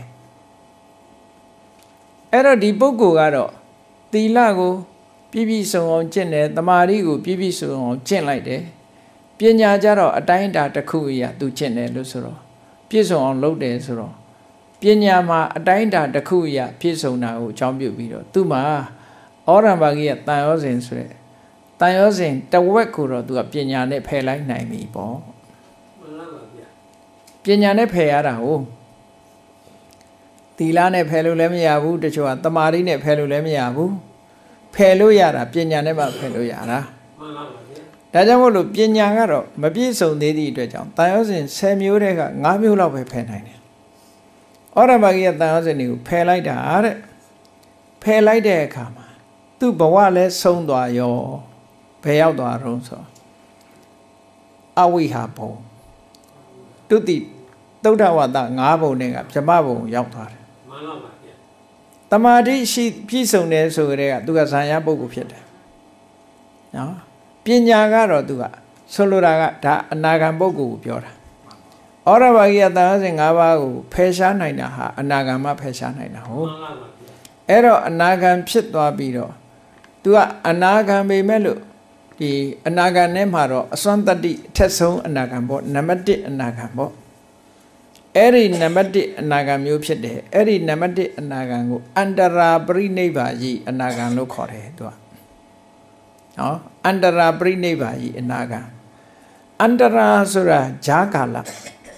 အဲ့တော့ဒီပုဂ္ဂိုလ်ကတော့သီလကိုပြည့်ပြည့်စုံအောင်ကျင့်တယ်တမာရီကိုပြည့်ပြည့်စုံအောင်ကျင့်လိုက်တယ်ပညာကြတော့အတိုင်းအတာတစ်ခုအရာသူကျင့်တယ်လို့ဆိုတော့ပြည့်စုံအောင်လုပ်တယ်ဆိုတော့ပညာမှာအတိုင်းအတာတစ်ခုအရာပြည့်စုံတာကိုအကြောင်းပြုပြီးတော့သူ့မှာဩရမဂိယတန်ရောစဉ်ဆိုတဲ့တန်ရောစဉ်တဝက်ကိုတော့သူကပညာနဲ့ဖယ်လိုက်နိုင်ပြီပေါ့မှန်ပါပါဗျာပညာနဲ့ဖယ်ရတာဟုတ်သီလနဲ့ဖယ်လို့လည်းမရဘူးတချို့ကတမာရီနဲ့ဖယ်လို့လည်းမရဘူးဖယ်လို့ရတာပညာနဲ့မှဖယ်လို့ရတာမှန်ပါပါဗျာဒါကြောင့်မို့လို့ပညာကတော့မပြည့်စုံသေးသည့်အတွက်ကြောင့်တန်ရောစဉ်ဆယ်မျိုးတည်းက၅မျိုးလောက်ပဲဖယ်နိုင်တယ်ဩရမဂိယတန်ရောစဉ်တွေကိုဖယ်လိုက်တာတဲ့ဖယ်လိုက်တဲ့အခါမှာသူ့ဘဝလည်းဆုံးသွားရောဘယ်ရောက်သွားတော့ဆိုအဝိဟာဘုံတုတိသုဒ္ဓဝါဒ၅ဘုံနဲ့ကဗြဟ္မဘုံရောက်သွားတယ်မှန်ပါပါဗျာတမာတိရှိပြည့်စုံတယ်ဆိုကြတဲ့ကသူကဇာယပုဂ္ဂိုလ်ဖြစ်တယ်နော်ပညာကတော့သူကဆိုလိုတာကဒါအနာဂံပုဂ္ဂိုလ်ကိုပြောတာဩရမဂိယတန်ရောစဉ်၅ပါးကိုဖယ်ရှားနိုင်တာဟာအနာဂံမှဖယ်ရှားနိုင်တာဟုတ်မှန်ပါပါအဲ့တော့အနာဂံဖြစ်သွားပြီးတော့သူကအနာဂံပေမဲ့လို့ဒီအနာဂံထဲမှာတော့အစွမ်းတတ္တိအထက်ဆုံးအနာဂံပေါ့နံပါတ်၁အနာဂံပေါ့အဲ့ဒီနံပါတ်၁အနာဂံမျိုးဖြစ်တယ်အဲ့ဒီနံပါတ်၁အနာဂံကိုအန္တရာပရိနိဗ္ဗာယိအနာဂံလို့ခေါ်တယ်သူကနော်အန္တရာပရိနိဗ္ဗာယိအနာဂံအန္တရာဆိုတာဂျာကာလ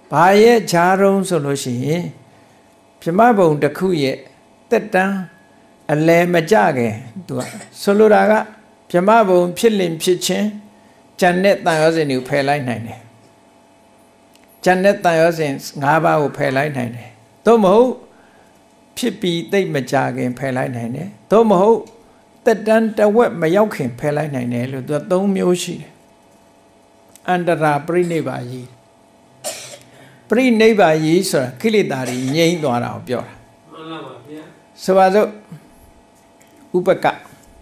ဘာရဲ့ဂျားရုံးဆိုလို့ရှိရင်ပြမဘုံတစ်ခုရဲ့တက်တန်းအလဲမကြခင်သူကဆိုလိုတာကပြမဘုံဖြစ်လင်ဖြစ်ချင်းဂျန်နဲ့တန်ရောစင်ကိုဖယ်လိုက်နိုင်တယ်ဂျန်နဲ့တန်ရောစင်၅ပါးကိုဖယ်လိုက်နိုင်တယ်သို့မဟုတ်ဖြစ်ပြီးသိမကြခင်ဖယ်လိုက်နိုင်တယ်သို့မဟုတ်တက်တန်းတဝက်မရောက်ခင်ဖယ်လိုက်နိုင်တယ်လို့သူကသုံးမျိုးရှိတယ်အန္တရာပြိနိဗ္ဗာယီပြိနိဗ္ဗာယီဆိုတာကိလေသာတွေငြိမ်းသွားတာကိုပြောတာမှန်ပါပါဗျာဆိုပါစို့ဥပက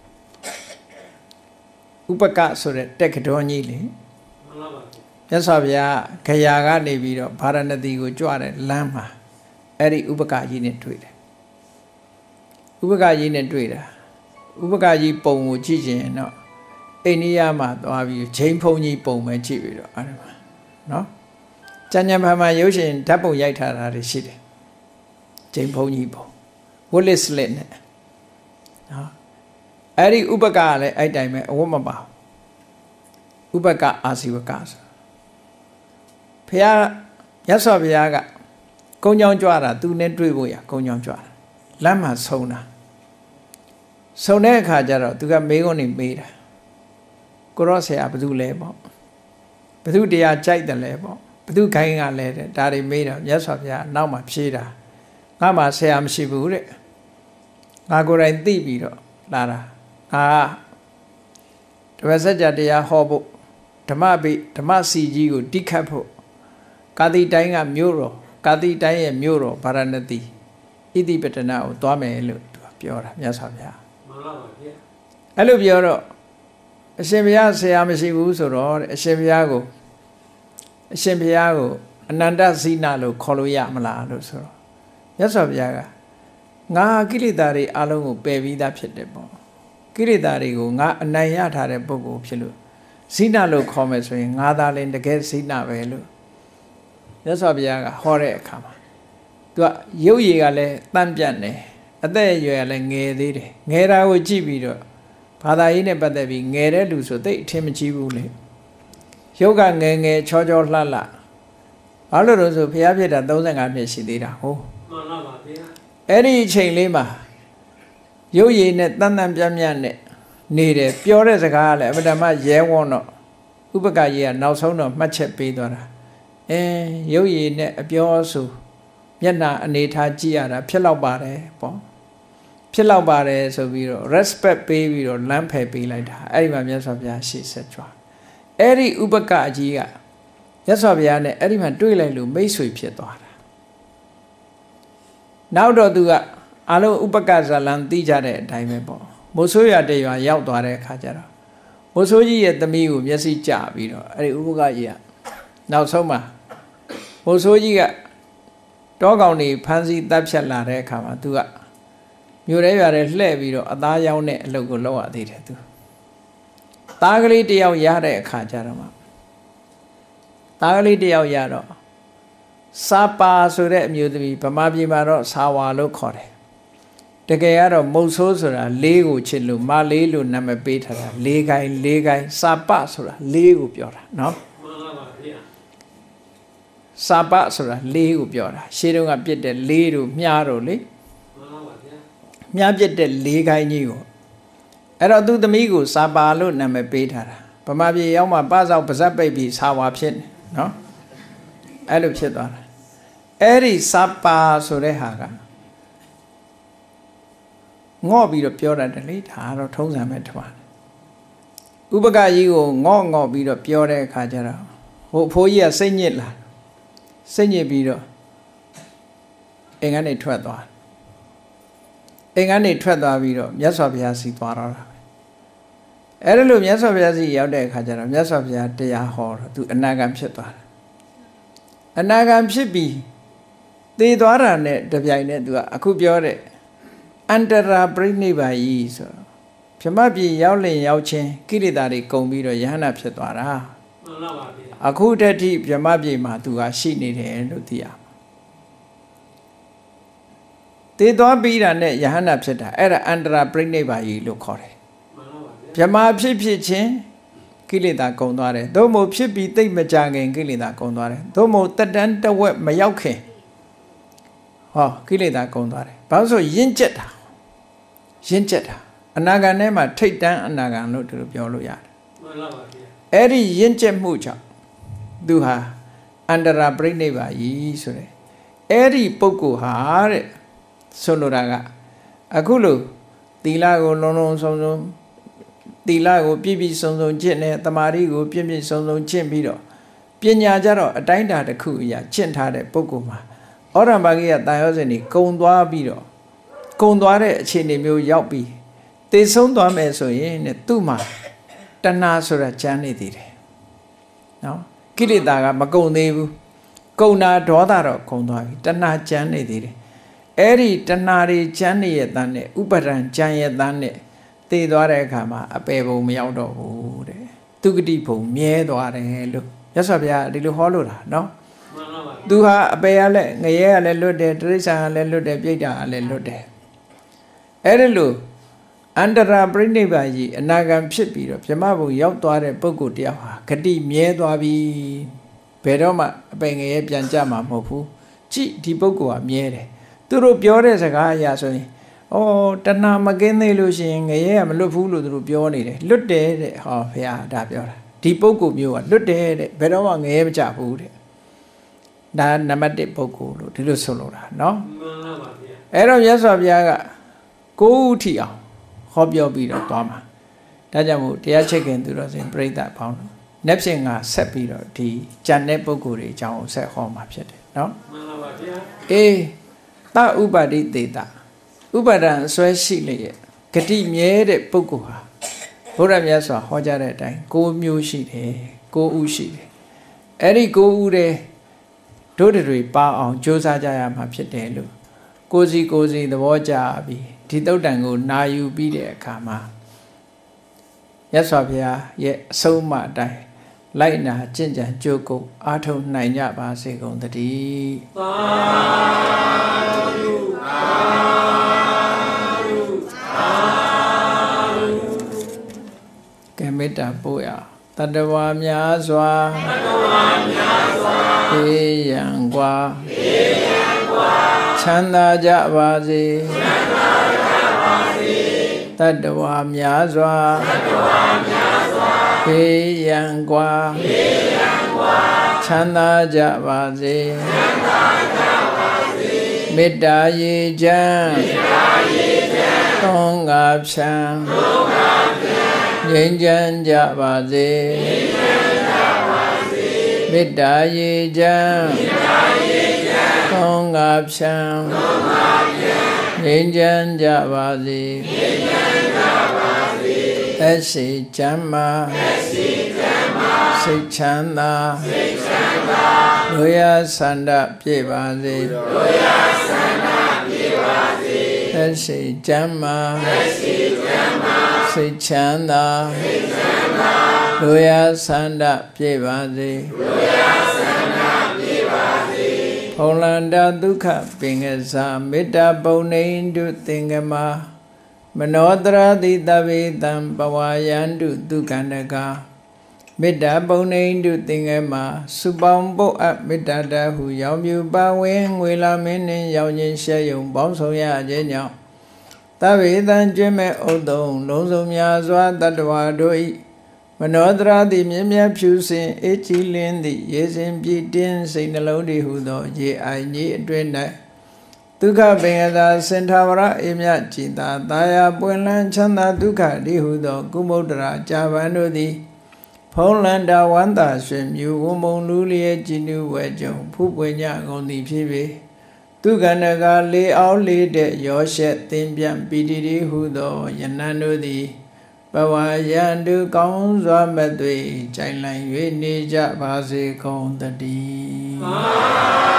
ဥပကဆိုတဲ့တက္ကတော်ကြီးလေမှန်ပါပါမြတ်စွာဘုရားခရာကနေပြီးတော့ဗာရဏသီကိုကြွတဲ့လမ်းမှာအဲ့ဒီဥပကကြီးနဲ့တွေ့တယ်ဥပကကြီးနဲ့တွေ့တာဥပကကြီးပုံကိုကြည့်ခြင်းတော့အိန္ဒိယမှာသွားပြီးချိန်ဖုံကြီးပုံပဲကြည့်ပြီးတော့အဲ့ဒါမှာနော်ကျန်ကျန်ဖန်ဖန်ရုပ်ရှင်ဓာတ်ပုံရိုက်ထားတာတွေရှိတယ်ချိန်ဖုံကြီးပုံဝတ်လက်စလက်နဲ့နော်အဲ့ဒီဥပကလည်းအဲ့တိုင်းပဲအဝတ်မပါဥပကအာဇီဝကဆိုဘုရားရသော်ဘုရားကကုန်းချောင်းကြွတာသူနဲ့တွေ့ဖို့ရကုန်းချောင်းကြွတာလမ်းမှာဆုံတာဆုံတဲ့အခါကျတော့သူကမေးခွန်းနေမေးတာကိုရောဆရာဘယ်သူလဲပေါ့ဘယ်သူတရားကြိုက်တယ်လဲပေါ့ဘယ်သူခိုင်းကလဲတဲ့ဒါတွေမေးတော့မြတ်စွာဘုရားနောက်မှဖြေတာငါမှဆရာမရှိဘူးတဲ့ငါကိုယ်တိုင်သိပြီးတော့လာတာအာတပည့်စัจ जा တရားဟောဖို့ဓမ္မပိဓမ္မစီကြီးကိုတိခတ်ဖို့ကာတိတိုင်းကမြို့တော်ကာတိတိုင်းရဲ့မြို့တော်ဗာရဏသီဣတိပတနာကိုသွားမယ်လို့သူပြောတာမြတ်စွာဘုရားမှန်ပါပါဗျာအဲ့လိုပြောတော့အရှင်ဘုရားဆရာမရှိဘူးဆိုတော့အရှင်ဘုရားကိုအရှင်ဘုရားကိုအနန္တဇိနလို့ခေါ်လို့ရမလားလို့ဆိုတော့မြတ်စွာဘုရားကငါကိလေသာတွေအလုံးကိုပယ်ပြီးသားဖြစ်တယ်ပေါ့ကိလေသာတွေကိုငါအနိုင်ရထားတဲ့ပုဂ္ဂိုလ်ဖြစ်လို့ဇိနလို့ခေါ်မယ်ဆိုရင်ငါသာလင်တကယ်ဇိနပဲလို့မြတ်စွာဘုရားကဟောတဲ့အခါမှာသူကရုပ်ရည်ကလည်းတန့်ပြတ်နေအသက်အရွယ်ကလည်းငယ်သေးတယ်ငယ်တာကိုကြည့်ပြီးတော့ဘာသာရေးနဲ့ပတ်သက်ပြီးငယ်တဲ့လူဆိုသိအထင်မကြီးဘူးလေရုပ်ကငယ်ငယ်ချောချောလှလှဘာလို့လို့ဆိုဘုရားဖြစ်တာသုံးဆယ်ငါးနှစ်ရှိသေးတာဟုတ်မှန်ပါပါဗျာအဲ့ဒီအချိန်လေးမှာရုပ်ရည်နဲ့တန်တန်ပြတ်ပြတ်နဲ့နေတယ်ပြောတဲ့စကားကလည်းအမတမရဲဝန်းတော့ဥပကကြီးကနောက်ဆုံးတော့မှတ်ချက်ပေးသွားတာအဲရုပ်ရည်နဲ့အပြောဆိုမျက်နှာအနေထားကြည့်ရတာဖြစ်တော့ပါတယ်ပေါ့ဖြစ်တော့ပါတယ်ဆိုပြီးတော့ respect ပေးပြီးတော့လမ်းဖယ်ပေးလိုက်တာအဲ့ဒီမှာမြတ်စွာဘုရားရှေ့ဆက်ကြွအဲ့ဒီဥပကအကြီးကမြတ်စွာဘုရားနဲ့အဲ့ဒီမှာတွေ့လိုက်လို့မိတ်ဆွေဖြစ်သွားတာနောက်တော့သူကအလုံးဥပကဇလံသိကြတဲ့အတိုင်းပဲပေါ့မိုးဆိုးရတဲ့ရွာရောက်သွားတဲ့အခါကျတော့မိုးဆိုးကြီးရဲ့သမီးကိုမျက်စိကျပြီးတော့အဲ့ဒီဥပကကြီးကနောက်ဆုံးမှာမိုးဆိုးကြီးကတောကောင်တွေဖမ်းဆီးတပ်ဖြတ်လာတဲ့အခါမှာသူကမြို့ရဲရွာရဲလှည့်ပြီးတော့အသားရောင်းတဲ့အလုပ်ကိုလုပ်ရသေးတယ်သူသားကလေးတယောက်ရတဲ့အခါကျတော့မှသားကလေးတယောက်ရတော့စာပါဆိုတဲ့အမျိုးသမီးဗမာပြည်မှာတော့စာဝါလို့ခေါ်တယ်တကယ်ကတော့မုတ်ဆိုးဆိုတာလေးကိုချစ်လို့မလေးလို့နာမည်ပေးထားတာလေးကိုင်းလေးကိုင်းစာပဆိုတာလေးကိုပြောတာနော်မှန်ပါပါဗျာစာပဆိုတာလေးကိုပြောတာရှေးတုန်းကပြစ်တဲ့လေးတို့မြားတို့လေမှန်ပါပါဗျာမြားပြစ်တဲ့လေးကိုင်းကြီးကိုအဲ့တော့သူသမီးကိုစာပါလို့နာမည်ပေးထားတာဗမာပြည်ရောက်မှပစောက်ပါဇက်ပိတ်ပြီးစာဝါဖြစ်နေနော်အဲ့လိုဖြစ်သွားတာအဲ့ဒီစာပါဆိုတဲ့ဟာကငေါ့ပြီးတော့ပြောတတ်တယ်လေဒါကတော့ထုံးစံပဲထပါဥပကကြီးကိုငေါ့ငေါ့ပြီးတော့ပြောတဲ့အခါကျတော့ဟိုအဖိုးကြီးကစိတ်ညစ်လာစိတ်ညစ်ပြီးတော့အိမ်ကနေထွက်သွားအိမ်ကနေထွက်သွားပြီးတော့မြတ်စွာဘုရားစီသွားတော့တာအဲ့ဒါလို့မြတ်စွာဘုရားစီရောက်တဲ့အခါကျတော့မြတ်စွာဘုရားတရားဟောတော့သူအနာဂံဖြစ်သွားတယ်အနာဂံဖြစ်ပြီးသေသွားတာနဲ့တပြိုင်နက်သူကအခုပြောတဲ့အန္တရာပြိနိဗ္ဗာယီဆိုဗြဟ္မပြည်ရောက်လင်ရောက်ချင်းကိလေသာတွေကုန်ပြီးတော့ယဟန္တာဖြစ်သွားတာမှန်ပါပါဗျာအခုတည်းထိဗြဟ္မပြည်မှာသူကရှိနေတယ်လို့သိရမှာသေသွားပြီးတာနဲ့ယဟန္တာဖြစ်တာအဲ့ဒါအန္တရာပြိနိဗ္ဗာယီလို့ခေါ်တယ်မှန်ပါပါဗျာဗြဟ္မဖြစ်ဖြစ်ချင်းကိလေသာကုန်သွားတယ်သို့မဟုတ်ဖြစ်ပြီးသိမ့်မကြခင်ကိလေသာကုန်သွားတယ်သို့မဟုတ်တက်တန်းတဝက်မရောက်ခင်ဟောကိလေသာကုန်သွားတယ်ဘာလို့ဆိုရင့်ကျက်တာရင့်ကျက်တာအနာဂတ်ထဲမှာထိတ်တန်းအနာဂတ်လို့ဒီလိုပြောလို့ရတယ်မှန်ပါပါဗျာအဲ့ဒီရင့်ကျက်မှုကြောင့်သူဟာအန္တရာပြိဋိဘာယီဆိုတဲ့အဲ့ဒီပုဂ္ဂိုလ်ဟာတဲ့ဆိုလိုတာကအခုလို့သီလကိုလုံးလုံးစုံစုံသီလကိုပြည့်ပြည့်စုံစုံကျင့်နေတမာရီကိုပြည့်ပြည့်စုံစုံကျင့်ပြီးတော့ပညာကြတော့အတိုင်းအတာတစ်ခုအရာကျင့်ထားတဲ့ပုဂ္ဂိုလ်မှာဩရံပါကိယတာယောဇဉ်တွေကုံသွားပြီးတော့ကုံသွားတဲ့အခြေအနေမျိုးရောက်ပြီးသေဆုံးသွားမယ်ဆိုရင်တဲ့သူ့မှာတဏှာဆိုတာကျန်နေသေးတယ်နော်ကိလေသာကမကုံသေးဘူးကုံနာဒေါသတော့ကုံသွားပြီတဏှာကျန်နေသေးတယ်အဲ့ဒီတဏှာတွေကျန်နေရဲ့တန်းနဲ့ဥပါဒံကျန်ရဲ့တန်းနဲ့သေသွားတဲ့အခါမှာအပေဘုံမရောက်တော့ဘူးတဲ့သူဂတိဘုံမြဲသွားတယ်လို့မြတ်စွာဘုရားဒီလိုဟောလို့တာနော်မှန်ပါပါသူဟာအပေကလည်းငရဲကလည်းလွတ်တယ်တိရစ္ဆာန်ကလည်းလွတ်တယ်ပြိတ္တာကလည်းလွတ်တယ်အဲ့ဒီလိုအန္တရာပြိဋိဘာယီအနာဂံဖြစ်ပြီးတော့ဗြဟ္မဘုံရောက်သွားတဲ့ပုဂ္ဂိုလ်တယောက်ဟာဂတိမြဲသွားပြီဘယ်တော့မှအပေငရဲပြန်ကြမှာမဟုတ်ဘူးကြည့်ဒီပုဂ္ဂိုလ်ဟာမြဲတယ်သူတို့ပြောတဲ့စကားအရာဆိုရင်ဩတဏှာမကင်းသေးလို့ရှိရင်ငရဲကမလွတ်ဘူးလို့သူတို့ပြောနေတယ်လွတ်တယ်တဲ့ဟောဘုရားဒါပြောတာဒီပုဂ္ဂိုလ်မျိုးကလွတ်တယ်တဲ့ဘယ်တော့မှငရဲမကြဘူးတဲ့ဒါနံပါတ်တစ်ပုဂ္ဂိုလ်လို့ဒီလိုဆိုလိုတာနော်မှန်ပါပါဗျာအဲ့တော့မြတ်စွာဘုရားကကိုးဥထီအောင်ဟောပြောပြီးတော့သွားမှာဒါကြောင့်မို့တရားချက်ခင်သူတော်စင်ပြိဿပေါင်းလို့နေ့ဖြင့်ကဆက်ပြီးတော့ဒီကြံတဲ့ပုဂ္ဂိုလ်တွေအကြောင်းဆက်ဟောမှာဖြစ်တယ်နော်မှန်ပါပါဗျာအေးတဥပါတိတေတဥပါဒံအစွဲရှိလျက်ဂတိမြဲတဲ့ပုဂ္ဂိုလ်ဟာဘုရားမြတ်စွာဟောကြားတဲ့အတိုင်း၉မျိုးရှိတယ်၉ဥရှိတယ်အဲ့ဒီ၉ဥတဲ့တို့တွေပါအောင်ကြိုးစားကြရမှာဖြစ်တယ်လို့ကိုစီကိုစီသဘောကျပြီးဒီတုတ်တန်ကိုနာယူပြီးတဲ့အခါမှာမြတ်စွာဘုရားရဲ့အဆုံးအမအတိုင်းလိုက်နာကျင့်ကြံကြိုးကုပ်အားထုတ်နိုင်ကြပါစေကုန်သတည်းသာဓုသာဓုသာဓုကမေတ္တာပို့ရတတဝါများစွာတတဝါများစွာေယံကွာေယံကွာချမ်းသာကြပါစေချမ်းသာကြပါစေတတ္တဝါများစွာတတ္တဝါများစွာေယံကွာေယံကွာချမ်းသာကြပါစေချမ်းသာကြပါစေမေတ္တာရေချမ်းမေတ္တာရေချမ်းသုံးငါဖြံသုံးငါဖြံငြိမ်းချမ်းကြပါစေငြိမ်းချမ်းကြပါစေမေတ္တာရေချမ်းမေတ္တာရေချမ်းသုံးငါဖြံသုံးငါဖြံငြိမ်းချမ်းကြပါစေငြိမ်းချမ်းကြပါစေသက်ရှိချမ်းသာသက်ရှိချမ်းသာစိတ်ချမ်းသာစိတ်ချမ်းသာလူရဆန္ဒပြည့်ပါစေလူရဆန္ဒပြည့်ပါစေသက်ရှိချမ်းသာသက်ရှိချမ်းသာစိတ်ချမ်းသာစိတ်ချမ်းသာလူရဆန္ဒပြည့်ပါစေလူရဆန္ဒပြည့်ပါစေဖုံလန္တဒုက္ခပင်ကစားမေတ္တာပုံနေတုသင်္ကမမနောတရတိတဗေတံပဝါယန္တုဒုက္ခန္တကမေတ္တာပုံနေတုသင်္ကမစုပေါင်းပုတ်အပ်မေတ္တာတဟုရောင်ပြူပါဝင်ငွေလာမင်းနှင့်ရောင်ခြင်းရှဲယုံပေါင်းဆောင်ရခြင်းကြောင့်တဗေတံကျွမ်းမဲ့ဥဒ္ဒုံလုံးစုံများစွာတတ္တဝါတို့၏မနောတရတိမြင့်မြတ်ဖြူစင်အေးကြည်လင်းသည့်ရေစင်ပြည့်တင်းစိတ်နှလုံးတည်ဟုသောရေအိုင်ကြီးအတွင်၌ဒုက္ခပင်သာစင်ထာဝရအေမြကြည်သာတာယာပွင့်လန်းချမ်းသာဒုက္ခတည်ဟုသောကုမုဒ္ဒရာကြာပန်တို့သည်ဖုံးလန္တာဝန္တာရွှင်မြူဝမုံလူလျက်ကြည်နူးဝဲကြုံဖူးပွင့်ကြကုန်သည်ဖြစ်ပေဒုက္ခန္တကလေအောင်လေးတဲ့ရောရှက်သင်ပြန်ပီတိတိဟုသောယနန်တို့သည်ဘဝယံတုကောင်းစွာမဲ့သွေကြိုင်လန်၍နေကြပါစေကုန်တည်း